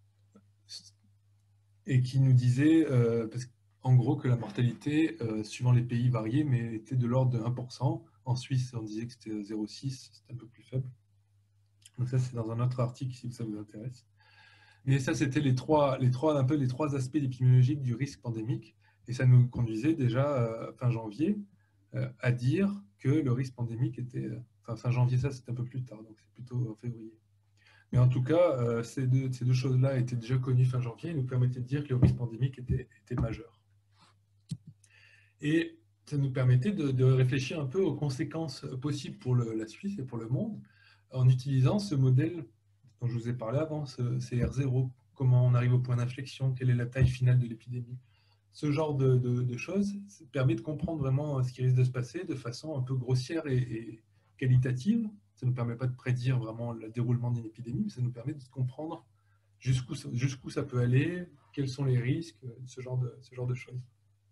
et qui nous disaient, euh, parce en gros, que la mortalité, euh, suivant les pays variés, mais était de l'ordre de un pour cent. En Suisse, on disait que c'était zéro virgule six, c'était un peu plus faible. Donc ça, c'est dans un autre article, si ça vous intéresse. Mais ça, c'était les trois, les trois, un peu les trois aspects épidémiologiques du risque pandémique. Et ça nous conduisait déjà, euh, fin janvier, euh, à dire que le risque pandémique était... Euh, enfin, fin janvier, ça, c'est un peu plus tard, donc c'est plutôt en février. Mais en tout cas, euh, ces deux, ces deux choses-là étaient déjà connues fin janvier et nous permettaient de dire que le risque pandémique était, était majeur. Et ça nous permettait de, de réfléchir un peu aux conséquences possibles pour le, la Suisse et pour le monde en utilisant ce modèle dont je vous ai parlé avant, ce C R zéro, comment on arrive au point d'inflexion, quelle est la taille finale de l'épidémie. Ce genre de, de, de choses permet de comprendre vraiment ce qui risque de se passer de façon un peu grossière et, et qualitative. Ça ne nous permet pas de prédire vraiment le déroulement d'une épidémie, mais ça nous permet de comprendre jusqu'où jusqu'où ça peut aller, quels sont les risques, ce genre de, ce genre de choses.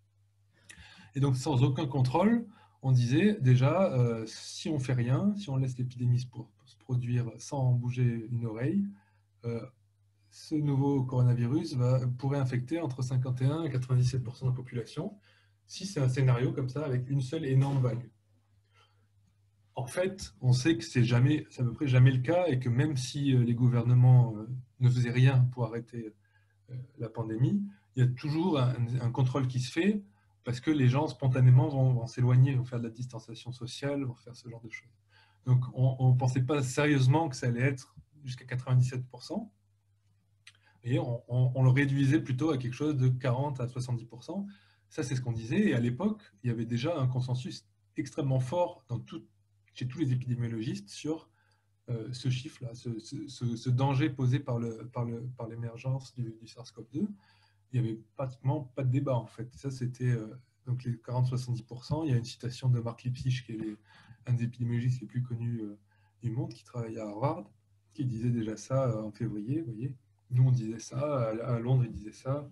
Et donc, sans aucun contrôle, on disait déjà, euh, si on ne fait rien, si on laisse l'épidémie se, se produire sans bouger une oreille, euh, ce nouveau coronavirus va, pourrait infecter entre cinquante et un et quatre-vingt-dix-sept pour cent de la population, si c'est un scénario comme ça, avec une seule énorme vague. En fait, on sait que c'est jamais, c'est à peu près jamais le cas, et que même si les gouvernements ne faisaient rien pour arrêter la pandémie, il y a toujours un, un contrôle qui se fait, parce que les gens spontanément vont, vont s'éloigner, vont faire de la distanciation sociale, vont faire ce genre de choses. Donc on ne pensait pas sérieusement que ça allait être jusqu'à quatre-vingt-dix-sept pour cent, et on, on, on le réduisait plutôt à quelque chose de quarante à soixante-dix pour cent. Ça, c'est ce qu'on disait, et à l'époque, il y avait déjà un consensus extrêmement fort dans tout, chez tous les épidémiologistes sur euh, ce chiffre-là, ce, ce, ce, danger posé par l'émergence par le, par du, du SARS-CoV deux. Il n'y avait pratiquement pas de débat, en fait. Ça, c'était euh, donc les quarante à soixante-dix pour cent. Il y a une citation de Mark Lipsitch, qui est les, un des épidémiologistes les plus connus euh, du monde, qui travaille à Harvard, qui disait déjà ça euh, en février, vous voyez. Nous, on disait ça, à, à Londres, ils disaient ça,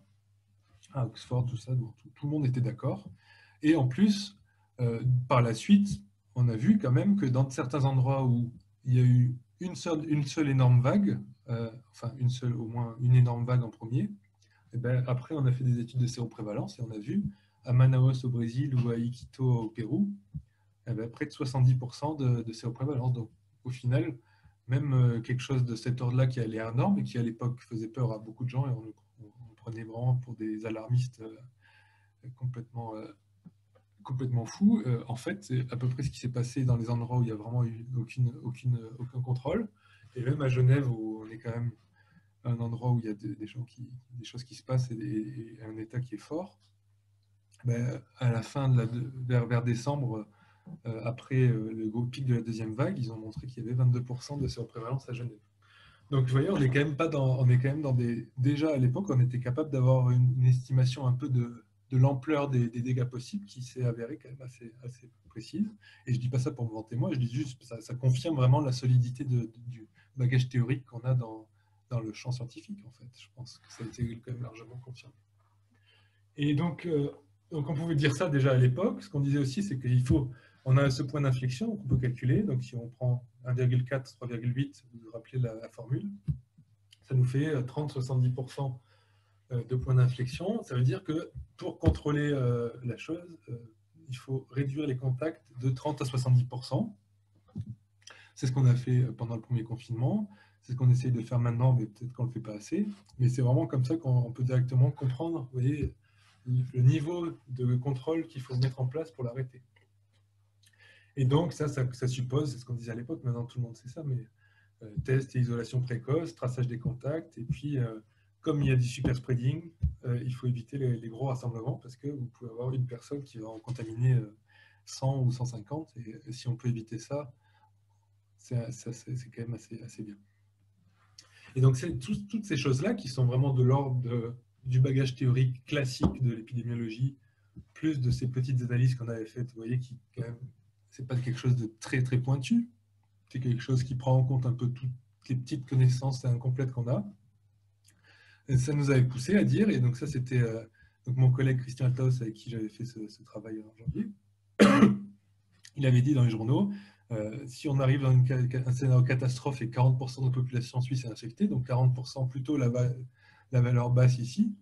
à Oxford, tout ça, donc tout, tout le monde était d'accord. Et en plus, euh, par la suite, on a vu quand même que dans certains endroits où il y a eu une seule, une seule énorme vague, euh, enfin une seule, au moins une énorme vague en premier, et ben, après on a fait des études de séroprévalence et on a vu à Manaus au Brésil ou à Iquitos au Pérou, et ben, près de soixante-dix pour cent de, de séroprévalence. Donc au final, même euh, quelque chose de cet ordre-là qui allait énorme et qui à l'époque faisait peur à beaucoup de gens, et on, on, on prenait vraiment pour des alarmistes euh, complètement... Euh, complètement fou. Euh, en fait, c'est à peu près ce qui s'est passé dans les endroits où il n'y a vraiment eu aucune, aucune, aucun contrôle. Et même à Genève, où on est quand même un endroit où il y a des, des, gens qui, des choses qui se passent et, des, et un État qui est fort, ben, à la fin, de la, de, vers, vers décembre, euh, après euh, le gros pic de la deuxième vague, ils ont montré qu'il y avait vingt-deux pour cent de séroprévalence à Genève. Donc, vous voyez, on est quand même pas dans, on est quand même dans des... Déjà, à l'époque, on était capable d'avoir une, une estimation un peu de de l'ampleur des, des dégâts possibles qui s'est avérée quand même assez, assez précise. Et je ne dis pas ça pour me vanter moi, je dis juste ça, ça confirme vraiment la solidité de, de, du bagage théorique qu'on a dans, dans le champ scientifique, en fait. Je pense que ça a été quand même largement confirmé. Et donc, euh, donc on pouvait dire ça déjà à l'époque. Ce qu'on disait aussi, c'est qu'il faut... On a ce point d'inflexion qu'on peut calculer. Donc, si on prend un virgule quatre, trois virgule huit, vous vous rappelez la, la formule, ça nous fait trente à soixante-dix pour cent de points d'inflexion. Ça veut dire que pour contrôler euh, la chose, euh, il faut réduire les contacts de trente à soixante-dix pour cent. C'est ce qu'on a fait pendant le premier confinement. C'est ce qu'on essaye de faire maintenant, mais peut-être qu'on ne le fait pas assez. Mais c'est vraiment comme ça qu'on peut directement comprendre, vous voyez, le niveau de contrôle qu'il faut mettre en place pour l'arrêter. Et donc, ça, ça, ça suppose, c'est ce qu'on disait à l'époque, maintenant tout le monde sait ça, mais euh, test et isolation précoce, traçage des contacts, et puis... Euh, comme il y a du super spreading, euh, il faut éviter les, les gros rassemblements parce que vous pouvez avoir une personne qui va en contaminer cent ou cent cinquante. Et, et si on peut éviter ça, c'est quand même assez, assez bien. Et donc, c'est tout, toutes ces choses-là qui sont vraiment de l'ordre du bagage théorique classique de l'épidémiologie, plus de ces petites analyses qu'on avait faites, vous voyez, qui, quand même, c'est pas quelque chose de très, très pointu. C'est quelque chose qui prend en compte un peu toutes les petites connaissances incomplètes qu'on a. Et ça nous avait poussé à dire, et donc ça, c'était euh, donc mon collègue Christian Altaos, avec qui j'avais fait ce, ce travail en janvier, il avait dit dans les journaux, euh, si on arrive dans une, un scénario catastrophe et quarante pour cent de la population suisse est infectée, donc quarante pour cent plutôt la, la valeur basse ici,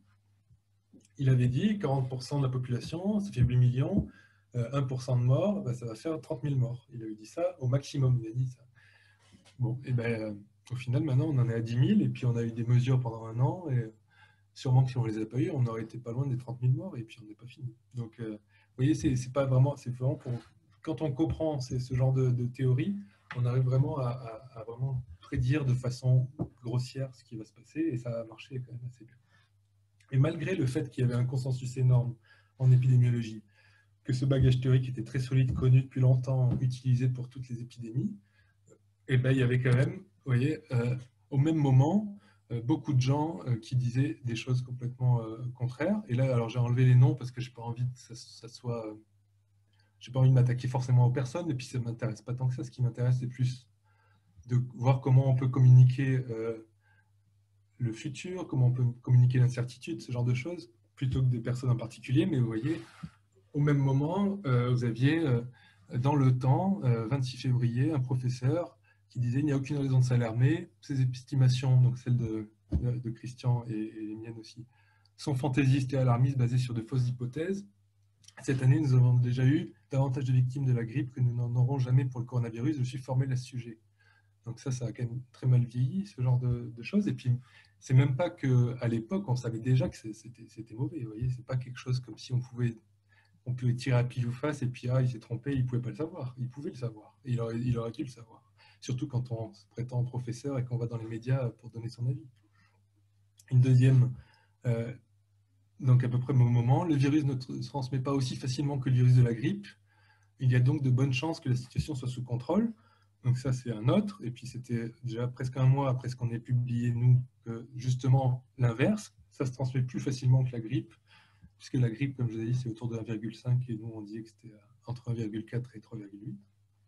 il avait dit quarante pour cent de la population, ça fait huit millions, euh, un pour cent de morts, bah, ça va faire trente mille morts. Il avait dit ça au maximum, il a dit ça. Bon, et ben, euh, au final, maintenant, on en est à dix mille, et puis on a eu des mesures pendant un an, et sûrement que si on ne les avait pas eu, on aurait été pas loin des trente mille morts, et puis on n'est pas fini. Donc, euh, vous voyez, c'est pas vraiment, c'est vraiment pour... Quand on comprend ce genre de, de théorie, on arrive vraiment à, à, à vraiment prédire de façon grossière ce qui va se passer, et ça a marché quand même assez bien. Et malgré le fait qu'il y avait un consensus énorme en épidémiologie, que ce bagage théorique était très solide, connu depuis longtemps, utilisé pour toutes les épidémies, et ben, il y avait quand même, vous voyez, euh, au même moment, euh, beaucoup de gens euh, qui disaient des choses complètement euh, contraires. Et là, alors j'ai enlevé les noms parce que j'ai pas envie que ça, ça soit... Euh, j'ai pas envie de m'attaquer forcément aux personnes, et puis ça ne m'intéresse pas tant que ça. Ce qui m'intéresse, c'est plus de voir comment on peut communiquer euh, le futur, comment on peut communiquer l'incertitude, ce genre de choses, plutôt que des personnes en particulier. Mais vous voyez, au même moment, euh, vous aviez euh, dans le temps, euh, vingt-six février, un professeur qui disait il n'y a aucune raison de s'alarmer, ces estimations, donc celles de, de, de Christian et, et les miennes aussi, sont fantaisistes et alarmistes basées sur de fausses hypothèses. Cette année, nous avons déjà eu davantage de victimes de la grippe que nous n'en aurons jamais pour le coronavirus. Je suis formel à ce sujet. Donc ça, ça a quand même très mal vieilli, ce genre de, de choses. Et puis, c'est même pas qu'à l'époque, on savait déjà que c'était mauvais. Vous voyez, c'est pas quelque chose comme si on pouvait, on pouvait tirer à pile ou face et puis ah, il s'est trompé, il pouvait pas le savoir. Il pouvait le savoir. Et il aurait, il aurait dû le savoir. Surtout quand on se prétend professeur et qu'on va dans les médias pour donner son avis. Une deuxième, euh, donc à peu près au même moment, le virus ne se transmet pas aussi facilement que le virus de la grippe. Il y a donc de bonnes chances que la situation soit sous contrôle. Donc ça, c'est un autre. Et puis c'était déjà presque un mois après ce qu'on ait publié, nous, que justement l'inverse, ça se transmet plus facilement que la grippe, puisque la grippe, comme je vous ai dit, c'est autour de un virgule cinq et nous, on disait que c'était entre un virgule quatre et trois virgule huit.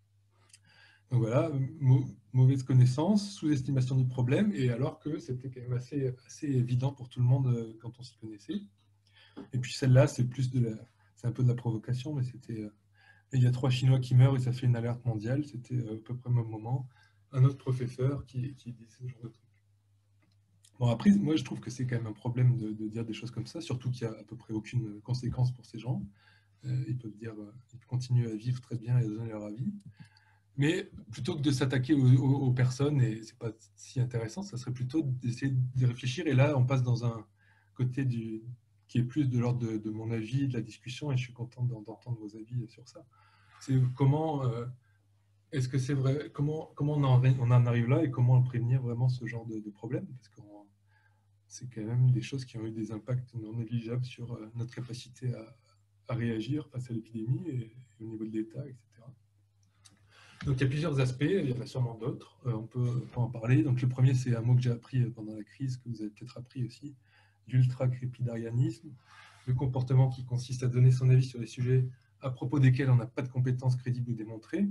Donc voilà, mauvaise connaissance, sous-estimation du problème, et alors que c'était quand même assez, assez évident pour tout le monde quand on s'y connaissait. Et puis celle-là, c'est plus de la, c'est un peu de la provocation, mais c'était... Et il y a trois Chinois qui meurent et ça fait une alerte mondiale. C'était à peu près au même moment. Un autre professeur qui, qui dit ce genre de trucs. Bon, après, moi, je trouve que c'est quand même un problème de, de dire des choses comme ça, surtout qu'il n'y a à peu près aucune conséquence pour ces gens. Euh, ils peuvent dire, euh, ils continuent à vivre très bien et à donner leur avis. Mais plutôt que de s'attaquer aux, aux, aux personnes, et c'est pas si intéressant, ça serait plutôt d'essayer de réfléchir. Et là, on passe dans un côté du, qui est plus de l'ordre de, de mon avis, de la discussion, et je suis content d'entendre vos avis sur ça. C'est comment, euh, est-ce que c'est vrai, comment, comment on, en, on en arrive là et comment prévenir vraiment ce genre de, de problème, parce que c'est quand même des choses qui ont eu des impacts non négligeables sur euh, notre capacité à, à réagir face à l'épidémie et, et au niveau de l'État, et cetera. Donc il y a plusieurs aspects, il y en a sûrement d'autres, euh, on, peut, on peut en parler. Donc le premier, c'est un mot que j'ai appris pendant la crise, que vous avez peut-être appris aussi, l'ultra-crépidarianisme, le comportement qui consiste à donner son avis sur des sujets à propos desquels on n'a pas de compétences crédibles ou démontrées.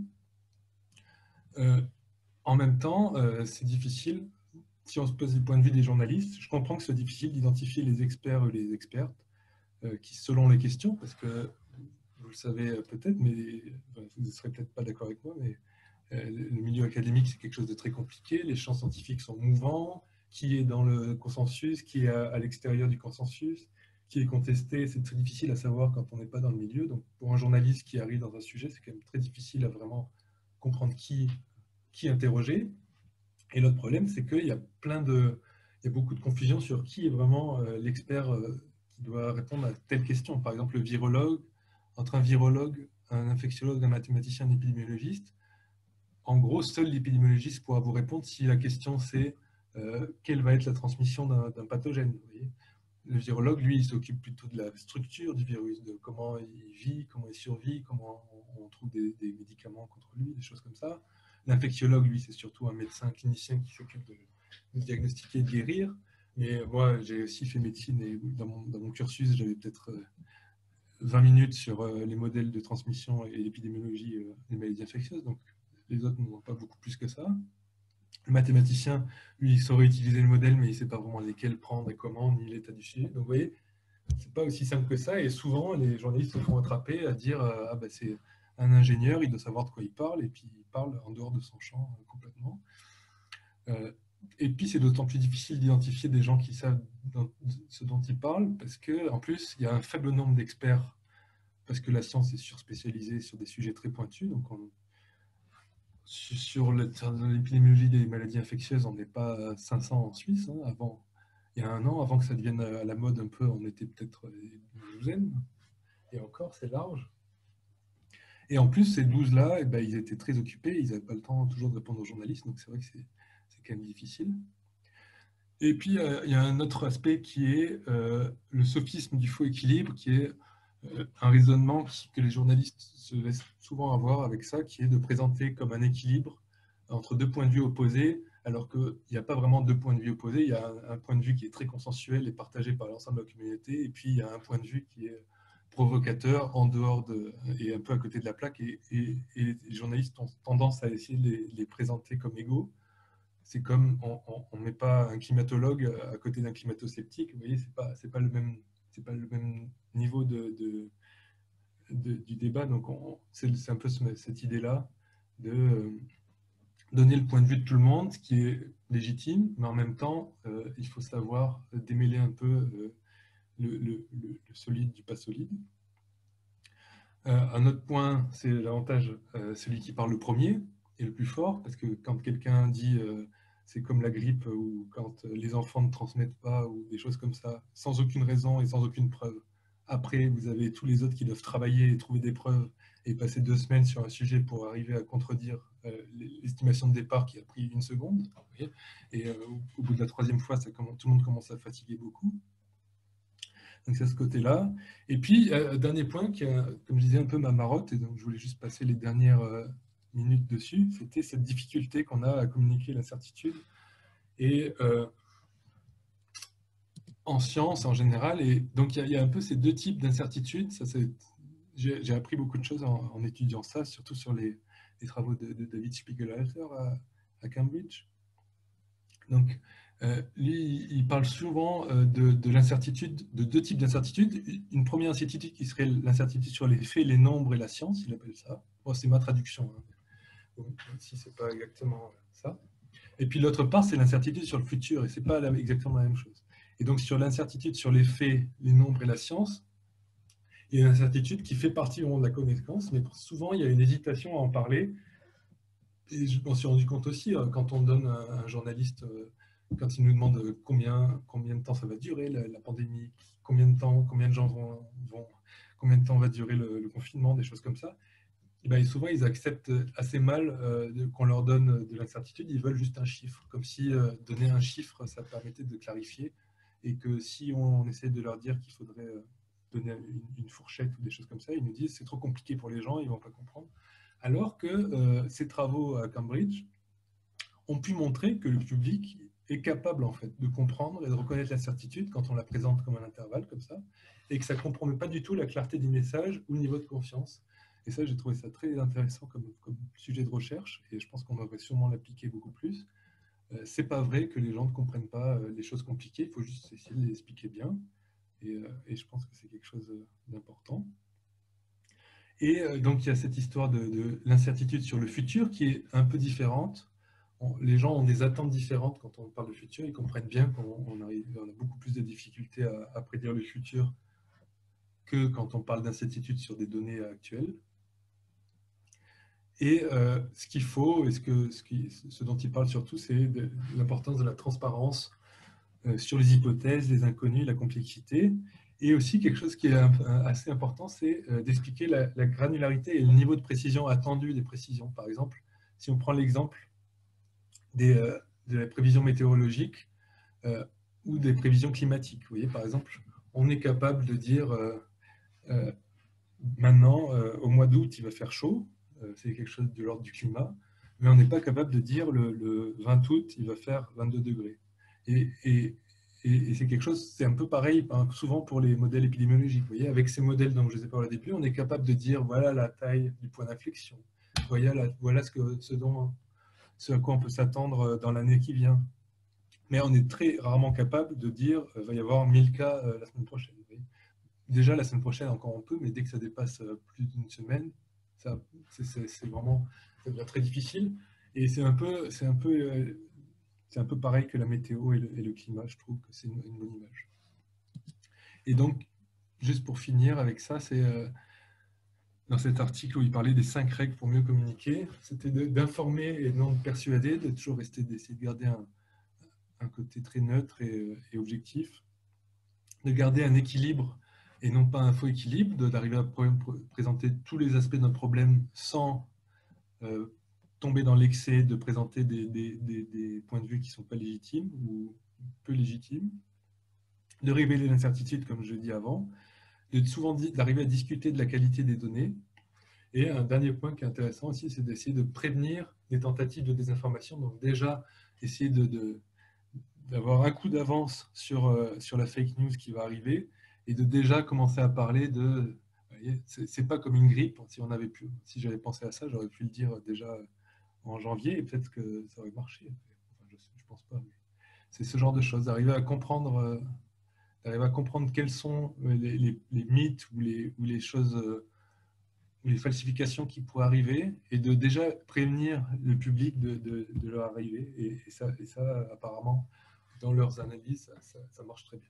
Euh, en même temps, euh, c'est difficile, si on se pose du point de vue des journalistes, je comprends que c'est difficile d'identifier les experts ou les expertes euh, qui, selon les questions, parce que vous le savez peut-être, mais enfin, vous ne serez peut-être pas d'accord avec moi, mais euh, le milieu académique, c'est quelque chose de très compliqué, les champs scientifiques sont mouvants, qui est dans le consensus, qui est à, à l'extérieur du consensus, qui est contesté, c'est très difficile à savoir quand on n'est pas dans le milieu. Donc pour un journaliste qui arrive dans un sujet, c'est quand même très difficile à vraiment comprendre qui, qui interroger. Et l'autre problème, c'est qu'il y a plein de, il y a beaucoup de confusion sur qui est vraiment euh, l'expert euh, qui doit répondre à telle question. Par exemple, le virologue, entre un virologue, un infectiologue, un mathématicien, un épidémiologiste. En gros, seul l'épidémiologiste pourra vous répondre si la question c'est euh, quelle va être la transmission d'un pathogène. Vous voyez. Le virologue, lui, il s'occupe plutôt de la structure du virus, de comment il vit, comment il survit, comment on trouve des, des médicaments contre lui, des choses comme ça. L'infectiologue, lui, c'est surtout un médecin clinicien qui s'occupe de, de diagnostiquer et de guérir. Mais moi, j'ai aussi fait médecine et dans mon, dans mon cursus, j'avais peut-être vingt minutes sur les modèles de transmission et l'épidémiologie des maladies infectieuses. Donc, les autres n'ont pas beaucoup plus que ça. Le mathématicien, lui, il saurait utiliser le modèle, mais il ne sait pas vraiment lesquels prendre et comment, ni l'état du sujet. Donc, vous voyez, c'est pas aussi simple que ça. Et souvent, les journalistes se font attraper à dire euh, ah ben c'est un ingénieur, il doit savoir de quoi il parle, et puis il parle en dehors de son champ euh, complètement. Euh, et puis, c'est d'autant plus difficile d'identifier des gens qui savent dans, ce dont ils parlent, parce qu'en plus, il y a un faible nombre d'experts, parce que la science est surspécialisée sur des sujets très pointus. Donc, on, sur l'épidémiologie des maladies infectieuses, on n'est pas cinq cents en Suisse. Hein, avant, il y a un an, avant que ça devienne à la mode un peu, on était peut-être une douzaine. Et encore, c'est large. Et en plus, ces douze-là, eh ben, ils étaient très occupés, ils n'avaient pas le temps toujours de répondre aux journalistes, donc c'est vrai que c'est quand même difficile. Et puis, euh, il y a un autre aspect qui est euh, le sophisme du faux équilibre, qui est euh, un raisonnement qui, que les journalistes se laissent souvent avoir avec ça, qui est de présenter comme un équilibre entre deux points de vue opposés, alors qu'il n'y a pas vraiment deux points de vue opposés, il y a un, un point de vue qui est très consensuel et partagé par l'ensemble de la communauté, et puis il y a un point de vue qui est provocateur, en dehors de, et un peu à côté de la plaque, et, et, et les journalistes ont tendance à essayer de les, les présenter comme égaux. C'est comme on ne met pas un climatologue à côté d'un climato-sceptique, vous voyez, c'est pas, c'est pas le même, c'est pas le même niveau de, de, de du débat. Donc c'est un peu cette idée-là de euh, donner le point de vue de tout le monde, ce qui est légitime, mais en même temps, euh, il faut savoir démêler un peu euh, le, le, le, le solide du pas solide. Euh, un autre point, c'est l'avantage, euh, celui qui parle le premier est le plus fort, parce que quand quelqu'un dit euh, c'est comme la grippe, ou quand les enfants ne transmettent pas, ou des choses comme ça, sans aucune raison et sans aucune preuve. Après, vous avez tous les autres qui doivent travailler et trouver des preuves et passer deux semaines sur un sujet pour arriver à contredire euh, l'estimation de départ qui a pris une seconde. Et euh, au bout de la troisième fois, ça commence, tout le monde commence à fatiguer beaucoup. Donc c'est à ce côté-là. Et puis, euh, dernier point, qui a, comme je disais, un peu ma marotte, et donc je voulais juste passer les dernières euh, minutes dessus, c'était cette difficulté qu'on a à communiquer l'incertitude. Et euh, en science, en général, et donc il y, y a un peu ces deux types d'incertitudes. J'ai appris beaucoup de choses en, en étudiant ça, surtout sur les, les travaux de, de David Spiegelhalter à, à Cambridge. Donc, Euh, lui, il parle souvent euh, de, de l'incertitude, de deux types d'incertitudes. Une première incertitude qui serait l'incertitude sur les faits, les nombres et la science, il appelle ça. Bon, c'est ma traduction, hein. Bon, si c'est pas exactement ça. Et puis l'autre part, c'est l'incertitude sur le futur, et c'est pas la, exactement la même chose. Et donc sur l'incertitude sur les faits, les nombres et la science, il y a une incertitude qui fait partie vraiment de la connaissance, mais souvent il y a une hésitation à en parler. Et je m'en suis rendu compte aussi quand on donne un, un journaliste. Euh, quand il nous demande combien, combien de temps ça va durer, la, la pandémie, combien de temps, combien de gens vont, vont combien de temps va durer le, le confinement, des choses comme ça, et ben, souvent ils acceptent assez mal euh, qu'on leur donne de l'incertitude, ils veulent juste un chiffre, comme si euh, donner un chiffre, ça permettait de clarifier, et que si on, on essaie de leur dire qu'il faudrait euh, donner une, une fourchette ou des choses comme ça, ils nous disent c'est trop compliqué pour les gens, ils ne vont pas comprendre. Alors que euh, ces travaux à Cambridge ont pu montrer que le public est capable en fait de comprendre et de reconnaître la certitude quand on la présente comme un intervalle comme ça, et que ça ne compromet pas du tout la clarté du message ou le niveau de confiance. Et ça, j'ai trouvé ça très intéressant comme, comme sujet de recherche, et je pense qu'on devrait sûrement l'appliquer beaucoup plus. Euh, c'est pas vrai que les gens ne comprennent pas euh, les choses compliquées, il faut juste essayer de les expliquer bien, et, euh, et je pense que c'est quelque chose d'important. Et euh, donc il y a cette histoire de, de l'incertitude sur le futur qui est un peu différente. On, les gens ont des attentes différentes quand on parle de futur, ils comprennent bien qu'on on arrive, on a beaucoup plus de difficultés à, à prédire le futur que quand on parle d'incertitude sur des données actuelles. Et euh, ce qu'il faut, et ce, que, ce, qui, ce dont il parle surtout, c'est l'importance de la transparence euh, sur les hypothèses, les inconnus, la complexité. Et aussi, quelque chose qui est un, un, assez important, c'est euh, d'expliquer la, la granularité et le niveau de précision attendu des précisions. Par exemple, si on prend l'exemple des, euh, de la prévision météorologique euh, ou des prévisions climatiques. Vous voyez, par exemple, on est capable de dire euh, euh, maintenant, euh, au mois d'août, il va faire chaud. C'est quelque chose de l'ordre du climat. mais on n'est pas capable de dire le, le vingt août, il va faire vingt-deux degrés. Et, et, et, et c'est quelque chose, c'est un peu pareil hein, souvent pour les modèles épidémiologiques. Vous voyez, avec ces modèles dont je vous ai parlé au début, on est capable de dire voilà la taille du point d'inflexion, voilà, la, voilà ce, que, ce, dont, ce à quoi on peut s'attendre dans l'année qui vient. Mais on est très rarement capable de dire il euh, va y avoir mille cas euh, la semaine prochaine. Vous voyez. Déjà, la semaine prochaine, encore on peut, mais dès que ça dépasse euh, plus d'une semaine, c'est vraiment ça devient très difficile. Et c'est un peu, c'est un peu, euh, c'est un peu pareil que la météo et le, et le climat. Je trouve que c'est une, une bonne image. Et donc, juste pour finir avec ça, c'est euh, dans cet article où il parlait des cinq règles pour mieux communiquer, c'était d'informer et non de persuader, de toujours rester, d'essayer de garder un, un côté très neutre et, et objectif, de garder un équilibre et non pas un faux équilibre, d'arriver à présenter tous les aspects d'un problème sans euh, tomber dans l'excès de présenter des, des, des, des points de vue qui ne sont pas légitimes ou peu légitimes, de révéler l'incertitude, comme je l'ai dit avant, de souvent d'arriver à discuter de la qualité des données. Et un dernier point qui est intéressant aussi, c'est d'essayer de prévenir les tentatives de désinformation. Donc déjà, essayer de, de, d'avoir un coup d'avance sur, euh, sur la fake news qui va arriver et de déjà commencer à parler de... C'est pas comme une grippe. Si, on avait pu, si j'avais pensé à ça, j'aurais pu le dire déjà en janvier et peut-être que ça aurait marché. Enfin, je ne pense pas. C'est ce genre de choses, d'arriver à comprendre, euh, d'arriver à comprendre quels sont les, les, les mythes ou les, ou les choses, euh, ou les falsifications qui pourraient arriver et de déjà prévenir le public de, de, de leur arrivée. Et, et, ça, et ça, apparemment, dans leurs analyses, ça, ça, ça marche très bien.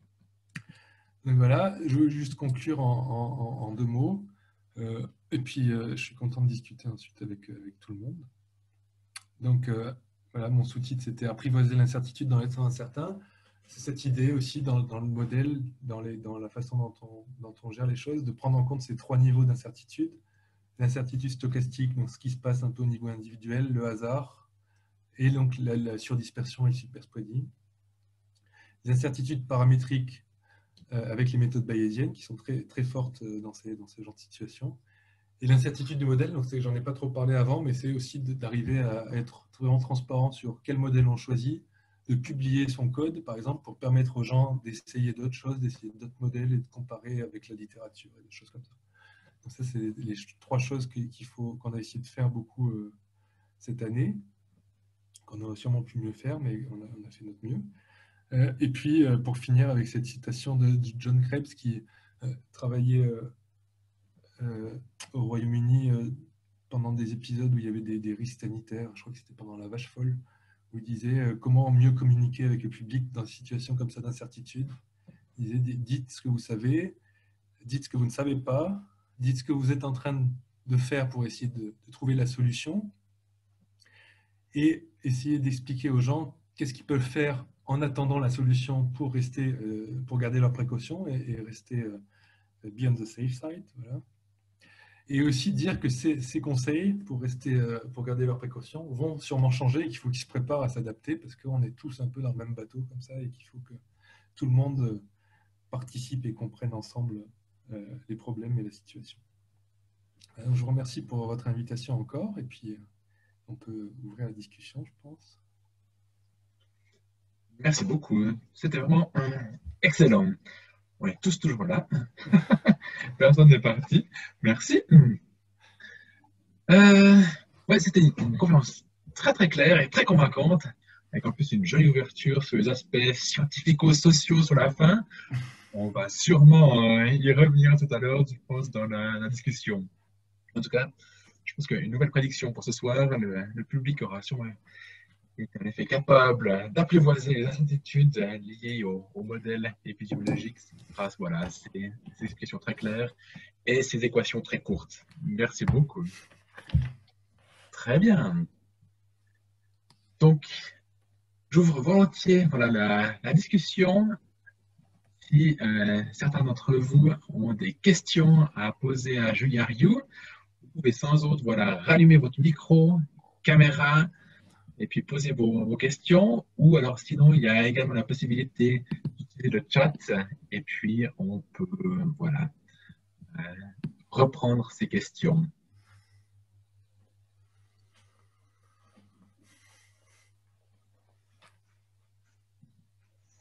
Donc voilà, je veux juste conclure en, en, en deux mots. Euh, et puis, euh, je suis content de discuter ensuite avec, avec tout le monde. Donc, euh, voilà, mon sous-titre, c'était « Apprivoiser l'incertitude dans les temps incertains ». C'est cette idée aussi dans, dans le modèle, dans, les, dans la façon dont on, dont on gère les choses, de prendre en compte ces trois niveaux d'incertitude. L'incertitude stochastique, donc ce qui se passe un peu au niveau individuel, le hasard, et donc la, la surdispersion et le superspreading. Les incertitudes paramétriques euh, avec les méthodes bayésiennes qui sont très, très fortes dans ces, dans ces genres de situations. Et l'incertitude du modèle, donc j'en ai pas trop parlé avant, mais c'est aussi d'arriver à être vraiment transparent sur quel modèle on choisit, de publier son code, par exemple, pour permettre aux gens d'essayer d'autres choses, d'essayer d'autres modèles et de comparer avec la littérature et des choses comme ça. Donc ça, c'est les trois choses qu'il faut, qu'on a essayé de faire beaucoup euh, cette année, qu'on aurait sûrement pu mieux faire, mais on a, on a fait notre mieux. Euh, et puis, euh, pour finir avec cette citation de, de John Krebs, qui euh, travaillait euh, euh, au Royaume-Uni euh, pendant des épisodes où il y avait des, des risques sanitaires, je crois que c'était pendant la vache folle, où il disait euh, comment mieux communiquer avec le public dans des situations comme ça d'incertitude. Il disait, dites ce que vous savez, dites ce que vous ne savez pas, dites ce que vous êtes en train de faire pour essayer de, de trouver la solution, et essayez d'expliquer aux gens qu'est-ce qu'ils peuvent faire en attendant la solution pour rester, euh, pour garder leurs précautions et, et rester euh, be on the safe side. Voilà. Et aussi dire que ces, ces conseils, pour, rester, euh, pour garder leurs précautions, vont sûrement changer et qu'il faut qu'ils se préparent à s'adapter parce qu'on est tous un peu dans le même bateau comme ça et qu'il faut que tout le monde participe et comprenne ensemble euh, les problèmes et la situation. Alors, je vous remercie pour votre invitation encore et puis euh, on peut ouvrir la discussion, je pense. Merci beaucoup. C'était vraiment euh, excellent. On est tous toujours là. Personne n'est parti. Merci. Euh, ouais, c'était une, une conférence très très claire et très convaincante, avec en plus une jolie ouverture sur les aspects scientifico-sociaux sur la fin. On va sûrement euh, y revenir tout à l'heure, je pense, dans la, la discussion. En tout cas, je pense qu'une nouvelle prédiction pour ce soir, le, le public aura sûrement été en effet capable d'apprivoiser les incertitudes liées au, au modèle épidémiologique grâce voilà, à ces, ces explications très claires et ces équations très courtes. Merci beaucoup. Très bien. Donc, j'ouvre volontiers voilà, la, la discussion. Si euh, certains d'entre vous ont des questions à poser à Julia Rioux, vous pouvez sans autre voilà, rallumer votre micro, caméra, et puis poser vos, vos questions. Ou alors sinon, il y a également la possibilité d'utiliser le chat, et puis on peut voilà, euh, reprendre ces questions.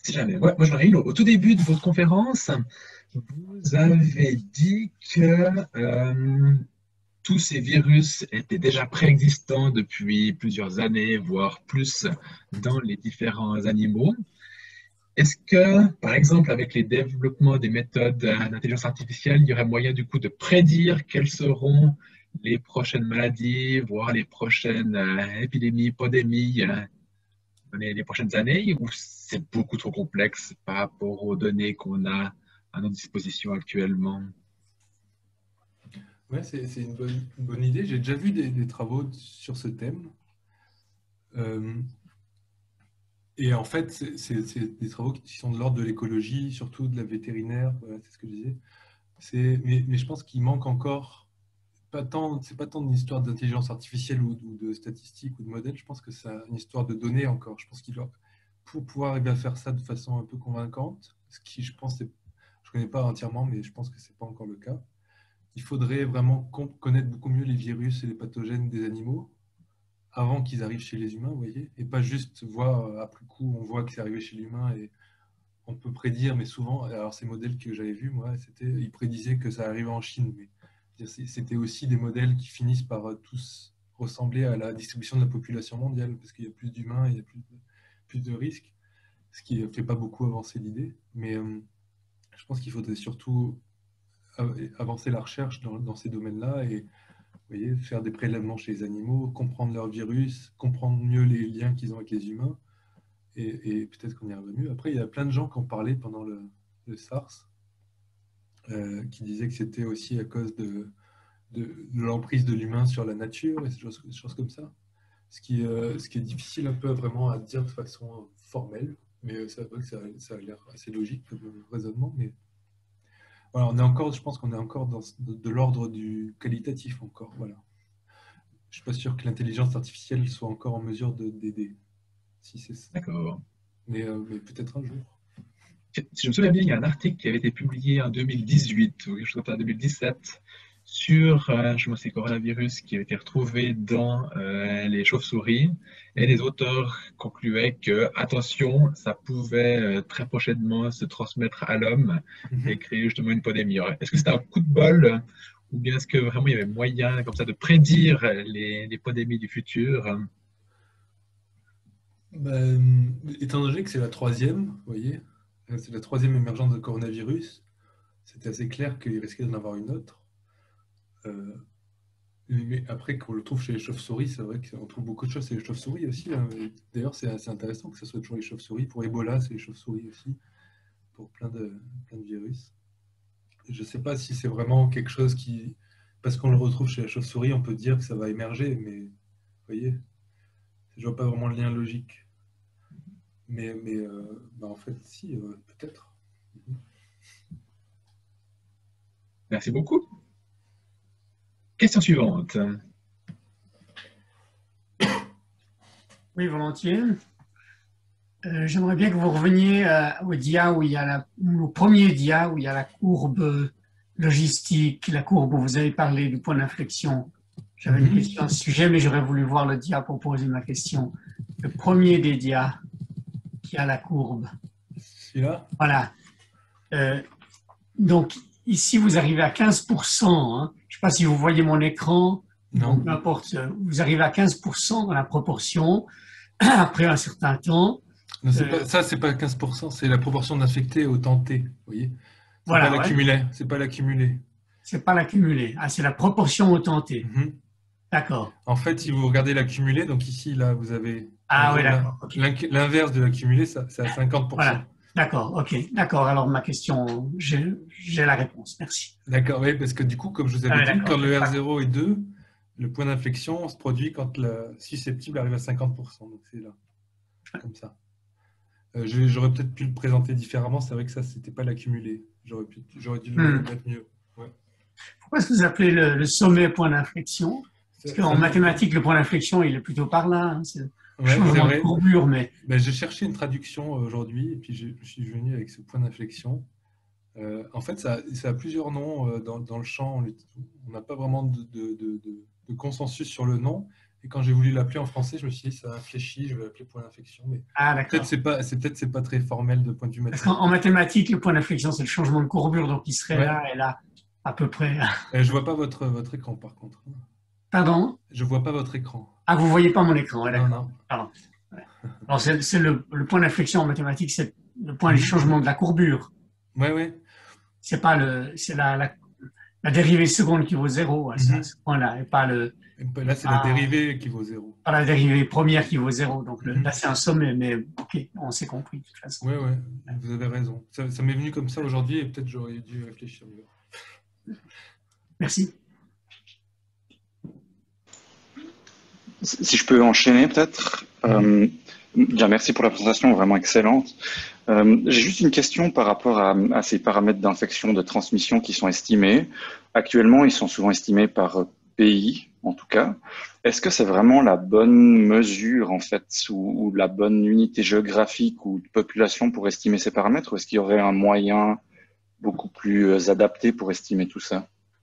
Si jamais. Ouais, moi, j'en ai une au, au tout début de votre conférence. Vous avez dit que euh, tous ces virus étaient déjà préexistants depuis plusieurs années, voire plus, dans les différents animaux. Est-ce que, par exemple, avec les développements des méthodes euh, d'intelligence artificielle, il y aurait moyen du coup de prédire quelles seront les prochaines maladies, voire les prochaines euh, épidémies, pandémies euh, dans les, les prochaines années, ou c'est beaucoup trop complexe par rapport aux données qu'on a à notre disposition actuellement? Ouais, c'est c'est une bonne, une bonne idée. J'ai déjà vu des, des travaux sur ce thème. Euh, et en fait, c'est c'est- c'est des travaux qui sont de l'ordre de l'écologie, surtout de la vétérinaire. Voilà, c'est ce que je disais. C'est, mais, mais je pense qu'il manque encore, pas tant, c'est pas tant une histoire d'intelligence artificielle ou, ou de statistiques ou de modèles. Je pense que c'est une histoire de données encore. Je pense qu'il doit, pour pouvoir arriver à faire ça de façon un peu convaincante, ce qui, je pense, c'est- je connais pas entièrement, mais je pense que c'est pas encore le cas. Il faudrait vraiment connaître beaucoup mieux les virus et les pathogènes des animaux avant qu'ils arrivent chez les humains, vous voyez, et pas juste voir, euh, après coup, on voit que c'est arrivé chez l'humain et on peut prédire, mais souvent, alors ces modèles que j'avais vus, moi, c'était, ils prédisaient que ça arrivait en Chine, mais c'était aussi des modèles qui finissent par euh, tous ressembler à la distribution de la population mondiale, parce qu'il y a plus d'humains, il y a plus de, plus de risques, ce qui ne fait pas beaucoup avancer l'idée, mais euh, je pense qu'il faudrait surtout avancer la recherche dans, dans ces domaines-là et vous voyez, faire des prélèvements chez les animaux, comprendre leur virus, comprendre mieux les liens qu'ils ont avec les humains, et, et peut-être qu'on y arrive mieux. Après, il y a plein de gens qui ont parlé pendant le, le SARS, euh, qui disaient que c'était aussi à cause de, de, de l'emprise de l'humain sur la nature et des choses, des choses comme ça. Ce qui, euh, ce qui est difficile un peu vraiment à dire de façon formelle, mais c'est vrai que ça, ça a l'air assez logique comme raisonnement. Mais voilà, on est encore, je pense qu'on est encore dans, de, de l'ordre du qualitatif encore. Voilà. Je suis pas sûr que l'intelligence artificielle soit encore en mesure de d'aider. Si c'est ça. D'accord. Mais, euh, mais peut-être un jour. Si je me souviens bien, il y a un article qui avait été publié en deux mille dix-huit ou quelque chose comme ça, en deux mille dix-sept sur, euh, je me sais, coronavirus qui avait été retrouvé dans euh, les chauves-souris. Et les auteurs concluaient que, attention, ça pouvait euh, très prochainement se transmettre à l'homme et Mhm. créer justement une pandémie. Alors, est-ce que c'était un coup de bol ou bien est-ce que vraiment il y avait moyen comme ça de prédire les, les pandémies du futur? Ben, étant donné que c'est la troisième, vous voyez, euh, c'est la troisième émergence de coronavirus, c'était assez clair qu'il risquait d'en avoir une autre. Euh, mais après, qu'on le trouve chez les chauves-souris, c'est vrai qu'on trouve beaucoup de choses chez les chauves-souris aussi, hein. D'ailleurs, c'est assez intéressant que ce soit toujours les chauves-souris. Pour Ebola, c'est les chauves-souris aussi, pour plein de, plein de virus. Je ne sais pas si c'est vraiment quelque chose qui... Parce qu'on le retrouve chez la chauve-souris, on peut dire que ça va émerger, mais vous voyez, je vois pas vraiment le lien logique. Mais, mais euh, bah en fait, si, euh, peut-être. Merci beaucoup. Question suivante. Oui, volontiers. Euh, j'aimerais bien que vous reveniez euh, au dia où il y a la, au premier dia où il y a la courbe logistique, la courbe où vous avez parlé du point d'inflexion. J'avais une Mhm. question à ce sujet, mais j'aurais voulu voir le dia pour poser ma question. Le premier des dias qui a la courbe. Celui-là? Voilà. Euh, donc, ici, vous arrivez à quinze pour cent. Hein. Je ne sais pas si vous voyez mon écran. Non. Bon, peu importe. Vous arrivez à quinze pour cent dans la proportion après un certain temps. Non, c'est Euh, pas, ça, c'est pas quinze pour cent, c'est la proportion d'infectés au temps T, vous voyez? C'est pas voilà, ouais. l'accumulé, c'est pas l'accumulé. C'est pas l'accumulé. Ah, c'est la proportion au tenté. Mhm. D'accord. En fait, si vous regardez l'accumulé, donc ici, là, vous avez Ah oui, d'accord. Ok. l'inverse de l'accumulé, ça- c'est à cinquante pour cent. Voilà. D'accord. Ok. D'accord. Alors ma question, j'ai j'ai la réponse. Merci. D'accord, oui, parce que du coup, comme je vous Ah avais oui, dit, quand d'accord. le R zéro est deux, le point d'inflexion se produit quand le susceptible arrive à cinquante pour cent. Donc c'est là, comme ça. Euh, je- J'aurais peut-être pu le présenter différemment. C'est vrai que ça, c'était pas l'accumulé. J'aurais pu- j'aurais dû le Hmm. mettre mieux. Ouais. Pourquoi est-ce que vous appelez le, le sommet point d'inflexion? Parce Ça- qu'en ça me- mathématiques, le point d'inflexion, il est plutôt par là. Hein. C'est le ouais, c'est changement de vrai. courbure, mais Ben, j'ai cherché une traduction euh, aujourd'hui et puis je je suis venu avec ce point d'inflexion. Euh, en fait, ça, ça a plusieurs noms euh, dans, dans le champ. On n'a pas vraiment de, de- de- de- de consensus sur le nom, Et quand j'ai voulu l'appeler en français, je me suis dit, ça a fléchi, je vais l'appeler point d'inflexion. Mais Ah, peut-être d'accord. c'est pas, c'est peut-être c'est pas très formel de point de vue Parce qu'en mathématique. en mathématiques, le point d'inflexion, c'est le changement de courbure, donc il serait Ouais. là et là, à peu près. Euh, je vois pas votre, votre écran par contre. Pardon? Je vois pas votre écran. Ah, vous voyez pas mon écran, ouais, Non, d'accord. non. Pardon. Ouais. Alors, c'est c'est le, le point d'inflexion en mathématiques, c'est le point du Mhm. changement de la courbure. Ouais, ouais. C'est pas le, c'est la, la, la dérivée seconde qui vaut zéro à ce, à Mhm. ce point-là, et pas le, Et là, et c'est la pas, dérivée qui vaut zéro. pas la dérivée première qui vaut zéro. Donc le- là, Mhm. c'est un sommet, mais ok, on s'est compris de toute façon. Ouais, ouais, vous avez raison. Ça, ça m'est venu comme ça aujourd'hui et peut-être j'aurais dû réfléchir mieux. Merci. Si je peux enchaîner peut-être. Euh, déjà, merci pour la présentation, vraiment excellente. Euh, j'ai juste une question par rapport à, à ces paramètres d'infection, de transmission qui sont estimés. Actuellement, ils sont souvent estimés par pays, en tout cas. Est-ce que c'est vraiment la bonne mesure, en fait, ou, ou la bonne unité géographique ou de population pour estimer ces paramètres, ou est-ce qu'il y aurait un moyen beaucoup plus adapté pour estimer tout ça?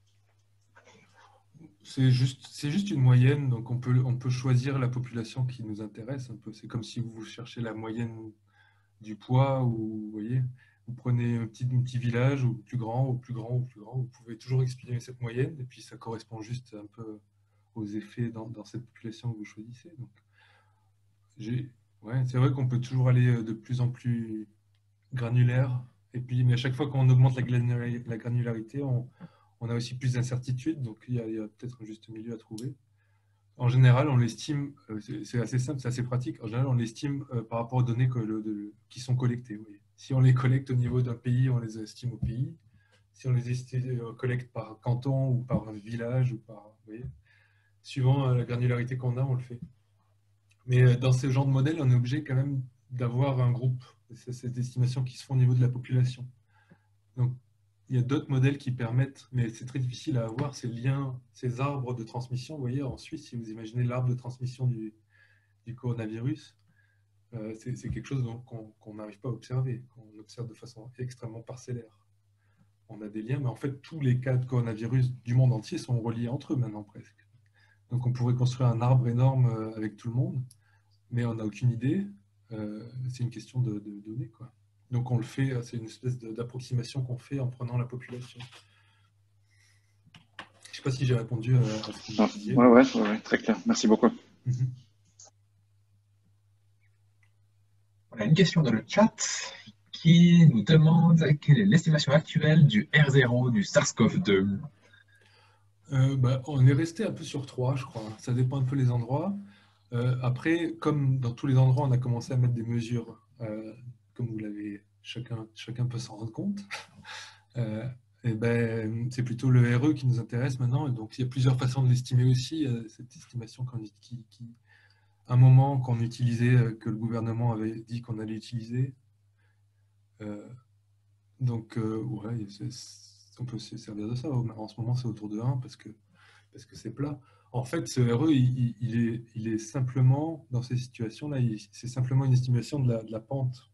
C'est juste, c'est juste une moyenne, donc on peut, on peut choisir la population qui nous intéresse un peu. C'est comme si vous cherchez la moyenne du poids, ou vous voyez, vous prenez un petit, un petit village, ou plus grand, ou plus grand, ou plus grand, vous pouvez toujours exprimer cette moyenne, et puis ça correspond juste un peu aux effets dans, dans cette population que vous choisissez. Donc, j'ai, ouais, c'est vrai qu'on peut toujours aller de plus en plus granulaire, et puis, mais à chaque fois qu'on augmente la, granula- la granularité, on, on a aussi plus d'incertitudes, donc il y a, il y a peut-être un juste milieu à trouver. En général, on l'estime, euh, c'est c'est assez simple, c'est assez pratique. En général, on l'estime euh, par rapport aux données que le- de- qui sont collectées. Oui. Si on les collecte au niveau d'un pays, on les estime au pays. Si on les estime, euh, collecte par canton ou par village, ou par, vous voyez, suivant euh, la granularité qu'on a, on le fait. Mais euh, dans ce genre de modèle, on est obligé quand même d'avoir un groupe. C'est cette estimation qui se fait au niveau de la population. Donc, il y a d'autres modèles qui permettent, mais c'est très difficile à avoir, ces liens, ces arbres de transmission. Vous voyez, en Suisse, si vous imaginez l'arbre de transmission du, du coronavirus, euh, c'est c'est quelque chose donc, qu'on qu'on n'arrive pas à observer, qu'on observe de façon extrêmement parcellaire. On a des liens, mais en fait, tous les cas de coronavirus du monde entier sont reliés entre eux maintenant presque. Donc, on pourrait construire un arbre énorme euh, avec tout le monde, mais on n'a aucune idée. Euh, c'est une question de, de données, quoi. Donc on le fait, c'est une espèce d'approximation qu'on fait en prenant la population. Je ne sais pas si j'ai répondu à, à ce que vous Ah, disiez. ouais, ouais, ouais, ouais, très clair. Merci beaucoup. Mm-hmm. On a une question dans le chat qui nous demande quelle est l'estimation actuelle du R zéro du SARS-CoV deux. Euh, bah, on est resté un peu sur trois, je crois. Ça dépend un peu les endroits. Euh, après, comme dans tous les endroits, on a commencé à mettre des mesures, euh, comme vous l'avez, chacun, chacun peut s'en rendre compte. Euh, et ben, c'est plutôt le R E qui nous intéresse maintenant. Et donc, il y a plusieurs façons de l'estimer aussi. Euh, cette estimation qu'on, qui, qui, un moment qu'on utilisait, euh, que le gouvernement avait dit qu'on allait utiliser. Euh, donc, euh, ouais, c'est, c'est, on peut se servir de ça. En ce moment, c'est autour de un parce que, parce que c'est plat. En fait, ce R E, il, il, est, il est simplement, dans ces situations-là, il, c'est simplement une estimation de la, de la pente.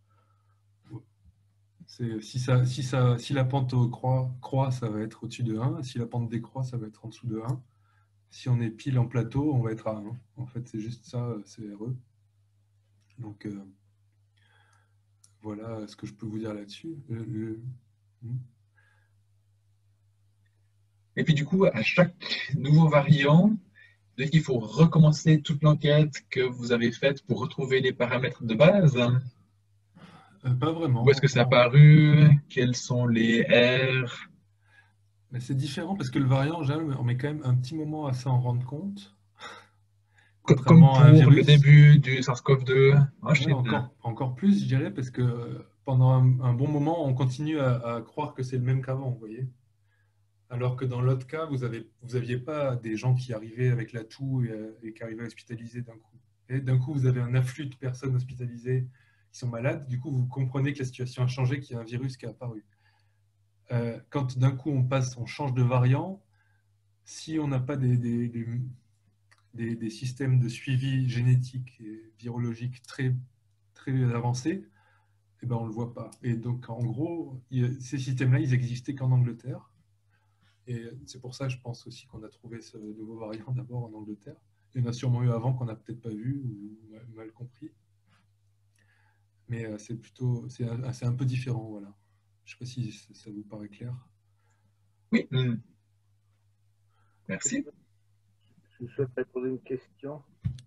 C'est, si, ça, si, ça, si la pente croît, croît, ça va être au-dessus de un. Si la pente décroît, ça va être en dessous de un. Si on est pile en plateau, on va être à un. En fait, c'est juste ça, c'est R E. Donc, euh, voilà ce que je peux vous dire là-dessus. Le, le... Et puis du coup, à chaque nouveau variant, il faut recommencer toute l'enquête que vous avez faite pour retrouver les paramètres de base. Euh, pas vraiment. Où est-ce que c'est apparu? Quels sont les R? Mais c'est différent parce que le variant, en général, on met quand même un petit moment à s'en rendre compte. Comme Contrairement à un pour le virus. début du SARS-CoV deux. Ouais, encore, encore plus, je dirais, parce que pendant un, un bon moment, on continue à, à croire que c'est le même qu'avant, vous voyez. Alors que dans l'autre cas, vous n'aviez vous aviez pas des gens qui arrivaient avec la toux et, et qui arrivaient hospitalisés d'un coup. Et d'un coup, vous avez un afflux de personnes hospitalisées qui sont malades. Du coup, vous comprenez que la situation a changé, qu'il y a un virus qui est apparu. Euh, quand d'un coup, on passe, on change de variant, si on n'a pas des, des, des, des, des systèmes de suivi génétique et virologique très, très avancés, eh ben, on ne le voit pas. Et donc, en gros, il, ces systèmes-là, ils existaient qu'en Angleterre. Et c'est pour ça, je pense aussi qu'on a trouvé ce nouveau variant d'abord en Angleterre. il y en a sûrement eu avant qu'on n'a peut-être pas vu ou mal compris. Mais euh, c'est plutôt, c'est un, un peu différent, voilà. Je ne sais pas si ça vous paraît clair. Oui, mm. Merci. Je souhaiterais poser une question.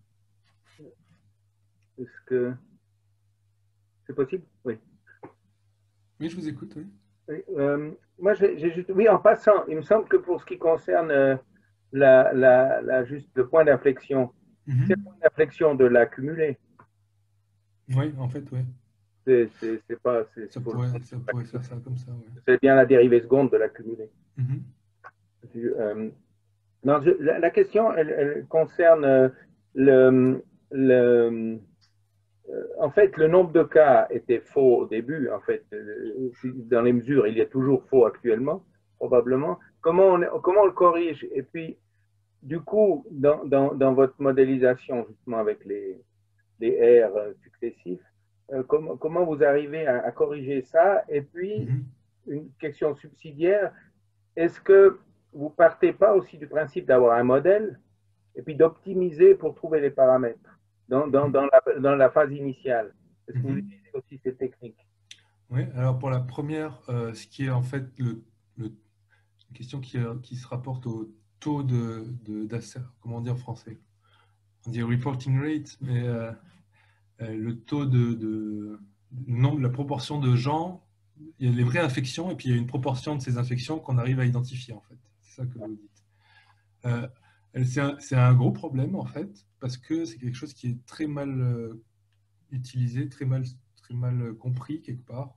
Est-ce que c'est possible? Oui. Oui, je vous écoute, oui. Oui, euh, moi, j'ai juste, oui, en passant, il me semble que pour ce qui concerne euh, la, la, la, juste le point d'inflexion, mm-hmm. c'est le point d'inflexion de l'accumulé. Oui, en fait, oui. C'est pas. Ça pourrait, ça pourrait faire ça comme ça, oui. C'est bien la dérivée seconde de l'accumulé. Mm-hmm. euh, non, je, la, la question, elle, elle concerne le, le en fait, le nombre de cas était faux au début. En fait, dans les mesures, il y a toujours faux actuellement, probablement. Comment on, comment on le corrige? Et puis, du coup, dans, dans, dans votre modélisation, justement, avec les, les R successifs, euh, comment, comment vous arrivez à, à corriger ça? Et puis, mm-hmm. une question subsidiaire, est-ce que vous partez pas aussi du principe d'avoir un modèle et puis d'optimiser pour trouver les paramètres dans, dans, dans, la, dans la phase initiale? Est-ce que vous Mm-hmm. utilisez aussi ces techniques? Oui, alors pour la première, euh, ce qui est en fait le, le, une question qui, qui se rapporte au taux de, de comment dire en français? On dit reporting rate, mais euh, euh, le taux de, de nombre, la proportion de gens, il y a les vraies infections et puis il y a une proportion de ces infections qu'on arrive à identifier en fait. C'est ça que vous dites. Euh, c'est un, c'est un gros problème en fait parce que c'est quelque chose qui est très mal euh, utilisé, très mal, très mal compris quelque part.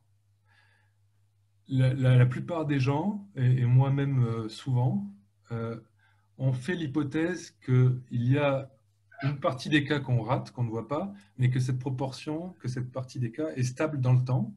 La, la, la plupart des gens, et, et moi-même euh, souvent, euh, on fait l'hypothèse qu'il y a une partie des cas qu'on rate, qu'on ne voit pas, mais que cette proportion, que cette partie des cas est stable dans le temps.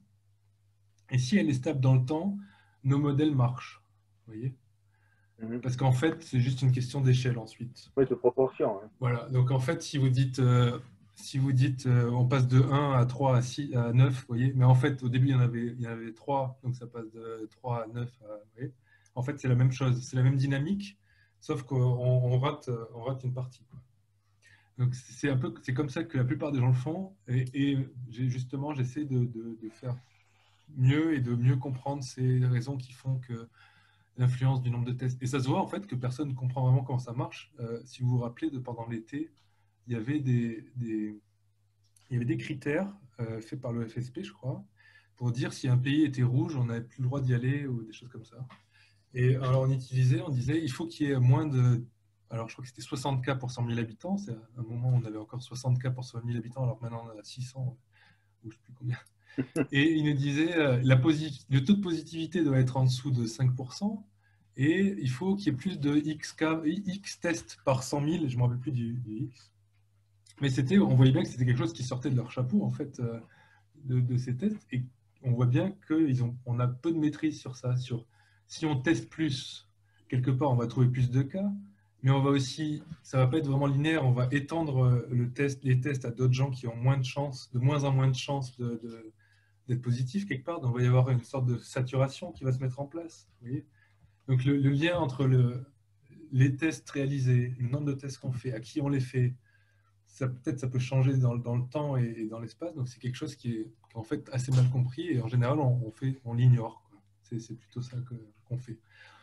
Et si elle est stable dans le temps, nos modèles marchent. Vous voyez ? Mm-hmm. Parce qu'en fait, c'est juste une question d'échelle ensuite. Oui, de proportion. Hein. Voilà. Donc en fait, si vous dites, euh, si vous dites euh, on passe de un à trois à six à neuf, vous voyez, mais en fait, au début, il y en avait, il y en avait trois, donc ça passe de trois à neuf. À, vous voyez, en fait, c'est la même chose, c'est la même dynamique, sauf qu'on on rate, on rate une partie. Quoi. Donc c'est un peu, c'est comme ça que la plupart des gens le font, et, et justement, j'essaie de, de, de faire mieux et de mieux comprendre ces raisons qui font que l'influence du nombre de tests. Et ça se voit en fait que personne ne comprend vraiment comment ça marche. Euh, si vous vous rappelez, de pendant l'été, il y avait des, des, il y avait des critères euh, faits par le F S P, je crois, pour dire si un pays était rouge, on n'avait plus le droit d'y aller ou des choses comme ça. Et alors on utilisait, on disait, il faut qu'il y ait moins de... Alors je crois que c'était soixante cas pour cent mille habitants. C'est un moment où on avait encore soixante cas pour cent mille habitants, alors maintenant on a six cents, ou je ne sais plus combien. Et il nous disait euh, la le taux de positivité doit être en dessous de cinq pour cent et il faut qu'il y ait plus de X, cas, X tests par cent mille, je ne me rappelle plus du, du X. Mais c'était, on voyait bien que c'était quelque chose qui sortait de leur chapeau en fait, euh, de, de ces tests. Et on voit bien qu'on a peu de maîtrise sur ça. Sur, si on teste plus, quelque part, on va trouver plus de cas. Mais on va aussi, ça ne va pas être vraiment linéaire, on va étendre le test, les tests à d'autres gens qui ont moins de chances, de moins en moins de chances de, de d'être positif quelque part, donc il va y avoir une sorte de saturation qui va se mettre en place. Vous voyez, donc le, le lien entre le, les tests réalisés, le nombre de tests qu'on fait, à qui on les fait, ça peut-être ça peut changer dans, dans le temps et, et dans l'espace, donc c'est quelque chose qui est, qui est en fait assez mal compris et en général on, on, fait, on l'ignore. C'est plutôt ça que, qu'on fait.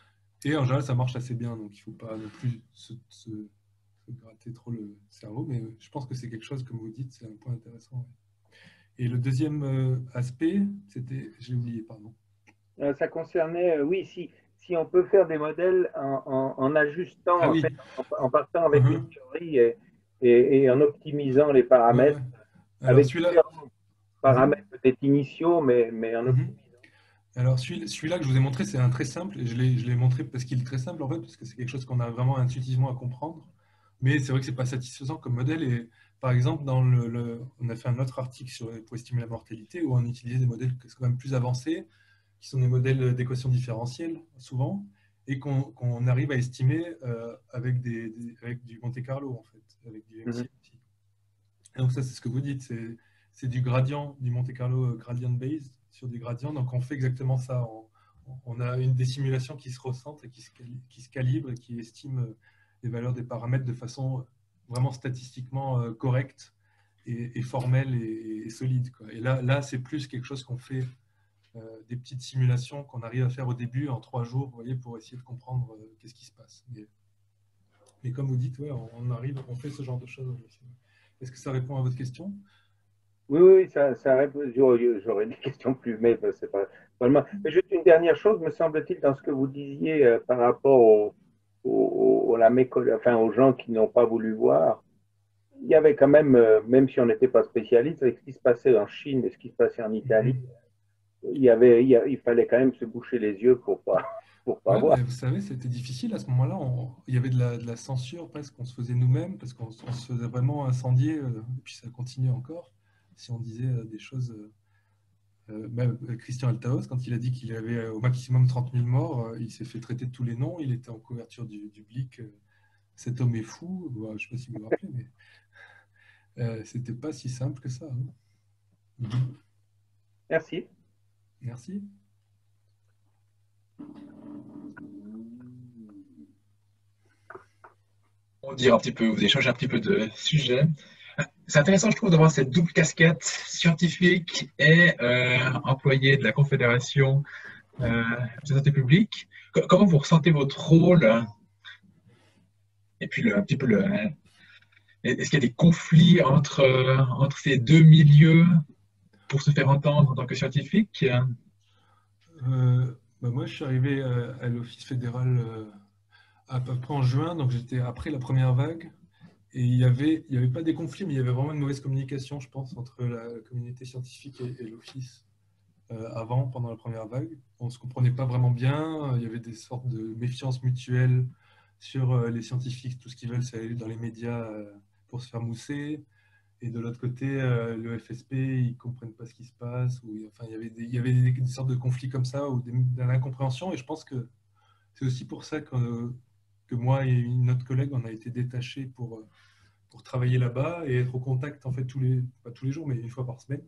Et en général ça marche assez bien, donc il ne faut pas non plus se, se, se gratter trop le cerveau, mais je pense que c'est quelque chose, comme vous dites, c'est un point intéressant. Ouais. Et le deuxième euh, aspect, c'était, j'ai oublié, pardon. Euh, ça concernait, euh, oui, si, si on peut faire des modèles en, en, en ajustant, ah, en, oui. fait, en, en partant avec uh-huh. une théorie et, et, et en optimisant les paramètres, ouais, ouais. Alors, avec différents paramètres uh-huh. peut-être initiaux, mais, mais en optimisant. Uh-huh. Alors, celui-là celui que je vous ai montré, c'est un très simple, et je l'ai montré parce qu'il est très simple, en fait, parce que c'est quelque chose qu'on a vraiment intuitivement à comprendre, mais c'est vrai que ce n'est pas satisfaisant comme modèle, et par exemple, dans le, le, on a fait un autre article sur, pour estimer la mortalité où on utilisait des modèles qui sont quand même plus avancés, qui sont des modèles d'équation différentielle, souvent, et qu'on qu'on arrive à estimer euh, avec, des, des, avec du Monte Carlo, en fait, avec du M C I. Mm-hmm. Et donc ça, c'est ce que vous dites, c'est du gradient, du Monte Carlo gradient based sur du gradient, donc on fait exactement ça. On, on a une des simulations qui se recentre et qui se, qui se calibre et qui estime les valeurs des paramètres de façon vraiment statistiquement euh, correctes et, et formelles et, et solides, quoi. Et là, là c'est plus quelque chose qu'on fait, euh, des petites simulations qu'on arrive à faire au début en trois jours, vous voyez, pour essayer de comprendre euh, qu'est-ce qui se passe. Mais, mais comme vous dites, ouais, on, on arrive, on fait ce genre de choses. Est-ce que ça répond à votre question? Oui, oui, ça, ça répond. J'aurais j'aurais des questions plus, mais ben, c'est pas vraiment. Mais juste une dernière chose, me semble-t-il, dans ce que vous disiez euh, par rapport au, au, au- la méco- enfin, aux gens qui n'ont pas voulu voir, il y avait quand même, euh, même si on n'était pas spécialiste, avec ce qui se passait en Chine et ce qui se passait en Italie, il y avait, il, y a- il fallait quand même se boucher les yeux pour pas, pour pas Ouais, voir. bah, vous savez, c'était difficile à ce moment-là. on- Il y avait de la, de la censure presque qu'on se faisait nous-mêmes parce qu'on on se faisait vraiment incendier, euh, et puis ça continue encore. Si on disait euh, des choses. euh, euh, même, euh, Christian Altaos, quand il a dit qu'il avait euh, au maximum trente mille morts, euh, il s'est fait traiter de tous les noms. Il était en couverture du, du Blick. euh, Cet homme est fou. Bon, je ne sais pas si vous vous rappelez, mais euh, c'était pas si simple que ça, hein. Mhm. Merci. Merci. On dire un petit peu, vous échangez un petit peu de sujet. C'est intéressant, je trouve, d'avoir cette double casquette scientifique et euh, employé de la Confédération euh, de santé publique. Co- Comment vous ressentez votre rôle euh, et puis le, un petit peu le, hein, est-ce qu'il y a des conflits entre, euh, entre ces deux milieux pour se faire entendre en tant que scientifique? Euh, bah, moi, je suis arrivé euh, à l'Office fédéral euh, à peu près en juin, donc j'étais après la première vague. Et il y avait, il y avait pas des conflits, mais il y avait vraiment une mauvaise communication, je pense, entre la communauté scientifique et, et l'Office euh, avant, pendant la première vague. On ne se comprenait pas vraiment bien. Il y avait des sortes de méfiance mutuelle sur euh, les scientifiques. Tout ce qu'ils veulent, c'est aller dans les médias euh, pour se faire mousser. Et de l'autre côté, euh, le F S P, ils ne comprennent pas ce qui se passe. Ou, enfin, il y avait des, il y avait des, des sortes de conflits comme ça, ou des- de l'incompréhension. Et je pense que c'est aussi pour ça que, que moi et une autre collègue, on a été détachés pour, euh, pour travailler là-bas et être au contact, en fait, tous les, pas tous les jours, mais une fois par semaine.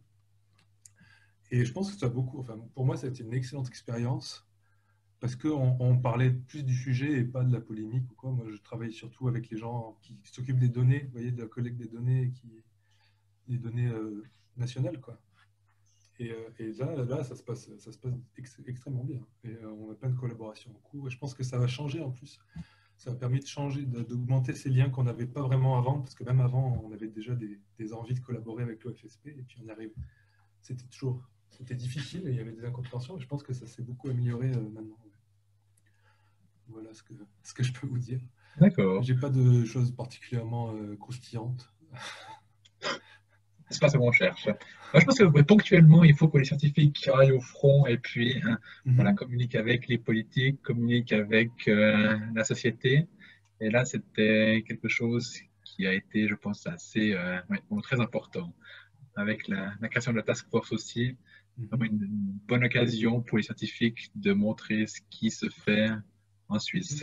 Et je pense que ça a beaucoup, enfin, pour moi, ça a été une excellente expérience parce qu'on on parlait plus du sujet et pas de la polémique ou quoi. Moi, je travaille surtout avec les gens qui s'occupent des données, vous voyez, de la collecte des données, et qui, des données euh, nationales, quoi. Et, euh, et là, là, ça se passe, ça se passe ex- extrêmement bien. Et euh, on a plein de collaborations en cours. Et je pense que ça va changer en plus. Ça a permis de changer, de- d'augmenter ces liens qu'on n'avait pas vraiment avant, parce que même avant, on avait déjà des, des envies de collaborer avec l'O F S P, et puis on arrive. C'était toujours, c'était difficile, et il y avait des incompréhensions, et je pense que ça s'est beaucoup amélioré euh, maintenant. Ouais. Voilà ce que, ce que je peux vous dire. D'accord. J'ai pas de choses particulièrement euh, croustillantes. C'est pas ce qu'on cherche. Moi, je pense que ouais, ponctuellement, il faut que les scientifiques aillent au front et puis hein, voilà, Mhm. communiquent avec les politiques, communiquent avec euh, la société. Et là, c'était quelque chose qui a été, je pense, assez euh, ouais, bon, très important. Avec la, la création de la task force aussi, vraiment Mhm. une, une bonne occasion pour les scientifiques de montrer ce qui se fait en Suisse.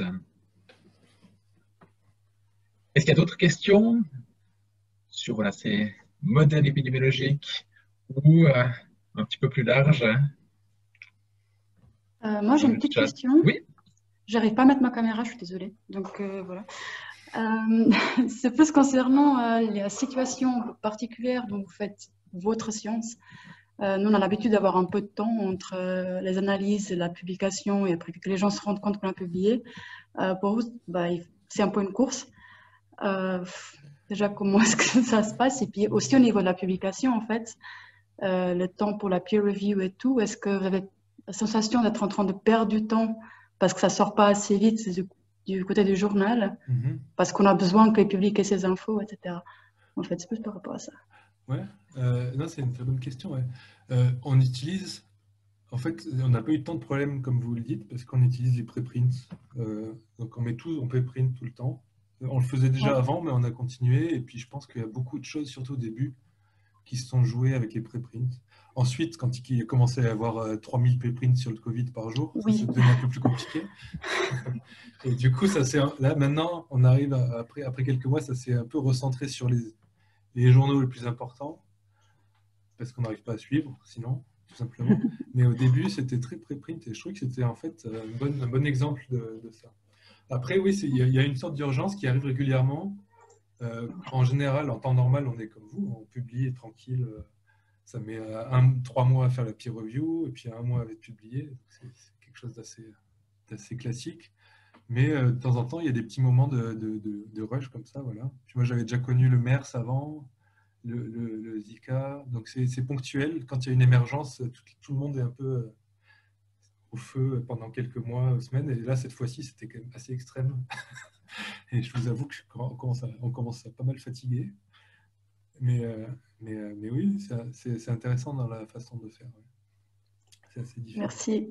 Est-ce qu'il y a d'autres questions sur voilà, ces modèles épidémiologiques ou euh, un petit peu plus large hein, Euh, moi, j'ai dans une le petite chat? question. Oui, J'arrive pas à mettre ma caméra, je suis désolée. Donc euh, voilà. Euh, c'est plus concernant euh, la situation particulière dont vous faites votre science. Euh, nous, on a l'habitude d'avoir un peu de temps entre euh, les analyses et la publication et après que les gens se rendent compte qu'on a publié. Euh, pour vous, bah, il- c'est un peu une course. Euh, déjà, comment est-ce que ça se passe? Et puis aussi au niveau de la publication, en fait, euh, le temps pour la peer review et tout, est-ce que vous avez la sensation d'être en train de perdre du temps parce que ça sort pas assez vite du, du côté du journal, Mhm. parce qu'on a besoin qu'il publie ces infos, et cetera. En fait, c'est plus par rapport à ça. Ouais, euh, non, c'est une très bonne question. Ouais. Euh, on utilise, en fait, on n'a pas eu tant de problèmes comme vous le dites parce qu'on utilise les préprints. Euh, donc on met tout, on préprint tout le temps. Euh, On le faisait déjà Ouais. avant, mais on a continué. Et puis je pense qu'il y a beaucoup de choses, surtout au début, qui se sont jouées avec les préprints. Ensuite, quand il a commencé à y avoir euh, trois mille préprints sur le Covid par jour, ça Oui. se devenait un peu plus compliqué. Et du coup, ça s'est, là maintenant, on arrive à- après, après quelques mois, ça s'est un peu recentré sur les, les journaux les plus importants, parce qu'on n'arrive pas à suivre, sinon, tout simplement. Mais au début, c'était très préprint, et je trouvais que c'était en fait euh, une bonne- un bon exemple de, de ça. Après, oui, c'est- il y, a- il y a une sorte d'urgence qui arrive régulièrement, Euh, en général, en temps normal, on est comme vous, on publie tranquille. Euh, ça met euh, un, trois mois à faire la peer review et puis un mois à être publié. C'est quelque chose d'assez d'assez classique. Mais euh, de temps en temps, il y a des petits moments de, de, de, de rush comme ça. Voilà. Puis moi, j'avais déjà connu le MERS avant, le, le, le Zika. Donc, c'est ponctuel. Quand il y a une émergence, tout, tout le monde est un peu euh, au feu pendant quelques mois, semaines. Et là, cette fois-ci, c'était quand même assez extrême. Et je vous avoue que je, on, commence à, on commence à pas mal fatiguer. Mais, euh, mais, euh, mais oui, c'est intéressant dans la façon de faire. Ouais. C'est assez différent. Merci.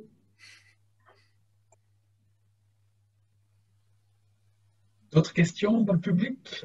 D'autres questions dans le public?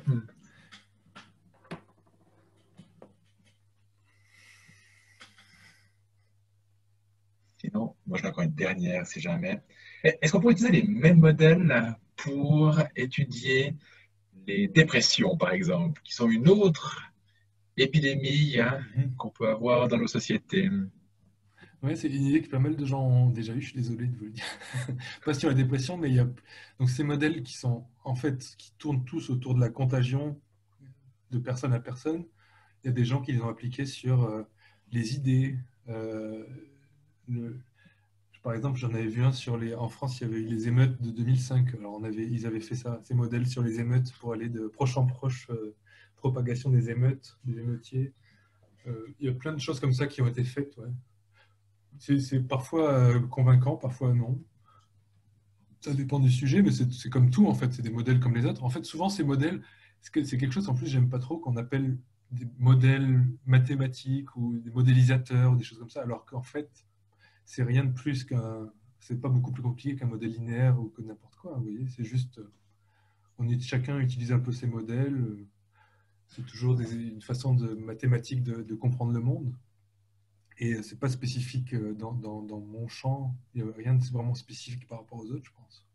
Sinon, moi, je vais encore une dernière, si jamais. Est-ce qu'on pourrait utiliser les mêmes modèles pour étudier les dépressions, par exemple, qui sont une autre épidémie hein, qu'on peut avoir dans nos sociétés? Oui, c'est une idée que pas mal de gens ont déjà eue, je suis désolé de vous le dire. Pas sur la dépression, mais il y a donc ces modèles qui sont en fait qui tournent tous autour de la contagion de personne à personne. Il y a des gens qui les ont appliqués sur euh, les idées. Euh, le... Par exemple, j'en avais vu un sur les. En France, il y avait eu les émeutes de deux mille cinq. Alors, on avait, ils avaient fait ça, ces modèles sur les émeutes pour aller de proche en proche, euh, propagation des émeutes, des émeutiers. Euh, il y a plein de choses comme ça qui ont été faites. Ouais. C'est parfois euh, convaincant, parfois non. Ça dépend du sujet, mais c'est comme tout, en fait. C'est des modèles comme les autres. En fait, souvent, ces modèles, c'est quelque chose, en plus, j'aime pas trop, qu'on appelle des modèles mathématiques ou des modélisateurs ou des choses comme ça, alors qu'en fait, c'est rien de plus qu'un... C'est pas beaucoup plus compliqué qu'un modèle linéaire ou que n'importe quoi, vous voyez. C'est juste... On est, chacun utilise un peu ces modèles. C'est toujours des, une façon de, mathématique de, de comprendre le monde. Et c'est pas spécifique dans, dans, dans mon champ. Il n'y a rien de vraiment spécifique par rapport aux autres, je pense.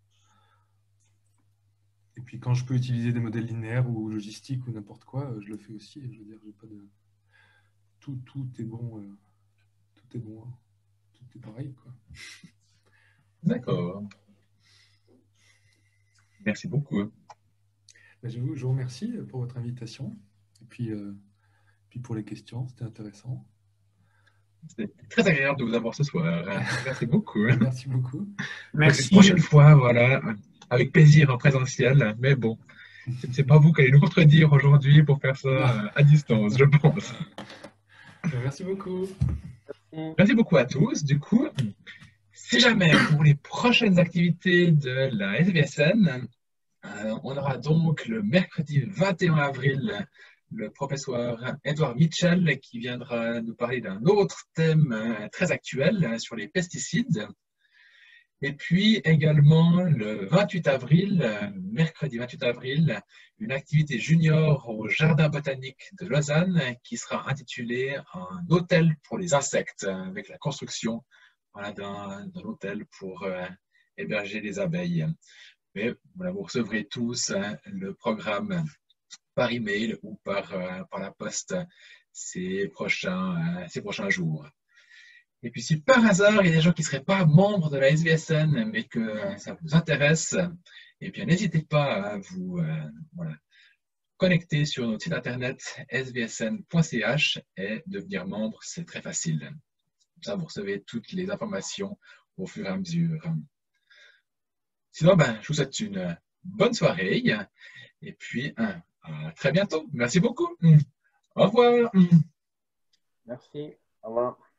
Et puis quand je peux utiliser des modèles linéaires ou logistiques ou n'importe quoi, je le fais aussi. Je veux dire, j'ai pas de... Tout, tout est bon. Euh, tout est bon. Hein. Tout est pareil, quoi. D'accord. Merci beaucoup. Ben, je, vous, je vous remercie pour votre invitation. Et puis, euh, puis pour les questions, c'était intéressant. C'était très agréable de vous avoir ce soir. Merci beaucoup. Merci beaucoup. Merci. Une prochaine fois, voilà, avec plaisir en présentiel. Mais bon, c'est pas vous qui allez nous contredire aujourd'hui pour faire ça à distance, je pense. Merci beaucoup. Merci. Merci beaucoup à tous. Du coup, si jamais pour les prochaines activités de la S V S N, euh, on aura donc le mercredi vingt et un avril le professeur Edouard Mitchell qui viendra nous parler d'un autre thème euh, très actuel euh, sur les pesticides. Et puis également le vingt-huit avril, euh, mercredi vingt-huit avril, une activité junior au Jardin botanique de Lausanne qui sera intitulée Un hôtel pour les insectes, avec la construction voilà, d'un hôtel pour euh, héberger les abeilles. Mais voilà, vous recevrez tous hein, le programme par email ou par, euh, par la poste ces prochains, euh, ces prochains jours. Et puis si par hasard il y a des gens qui ne seraient pas membres de la S V S N mais que euh, ça vous intéresse, eh bien n'hésitez pas à vous euh, voilà, connecter sur notre site internet s v s n point c h et devenir membre, c'est très facile. Comme ça vous recevez toutes les informations au fur et à mesure. Sinon, ben, je vous souhaite une bonne soirée et puis à très bientôt. Merci beaucoup. Au revoir. Merci. Au revoir.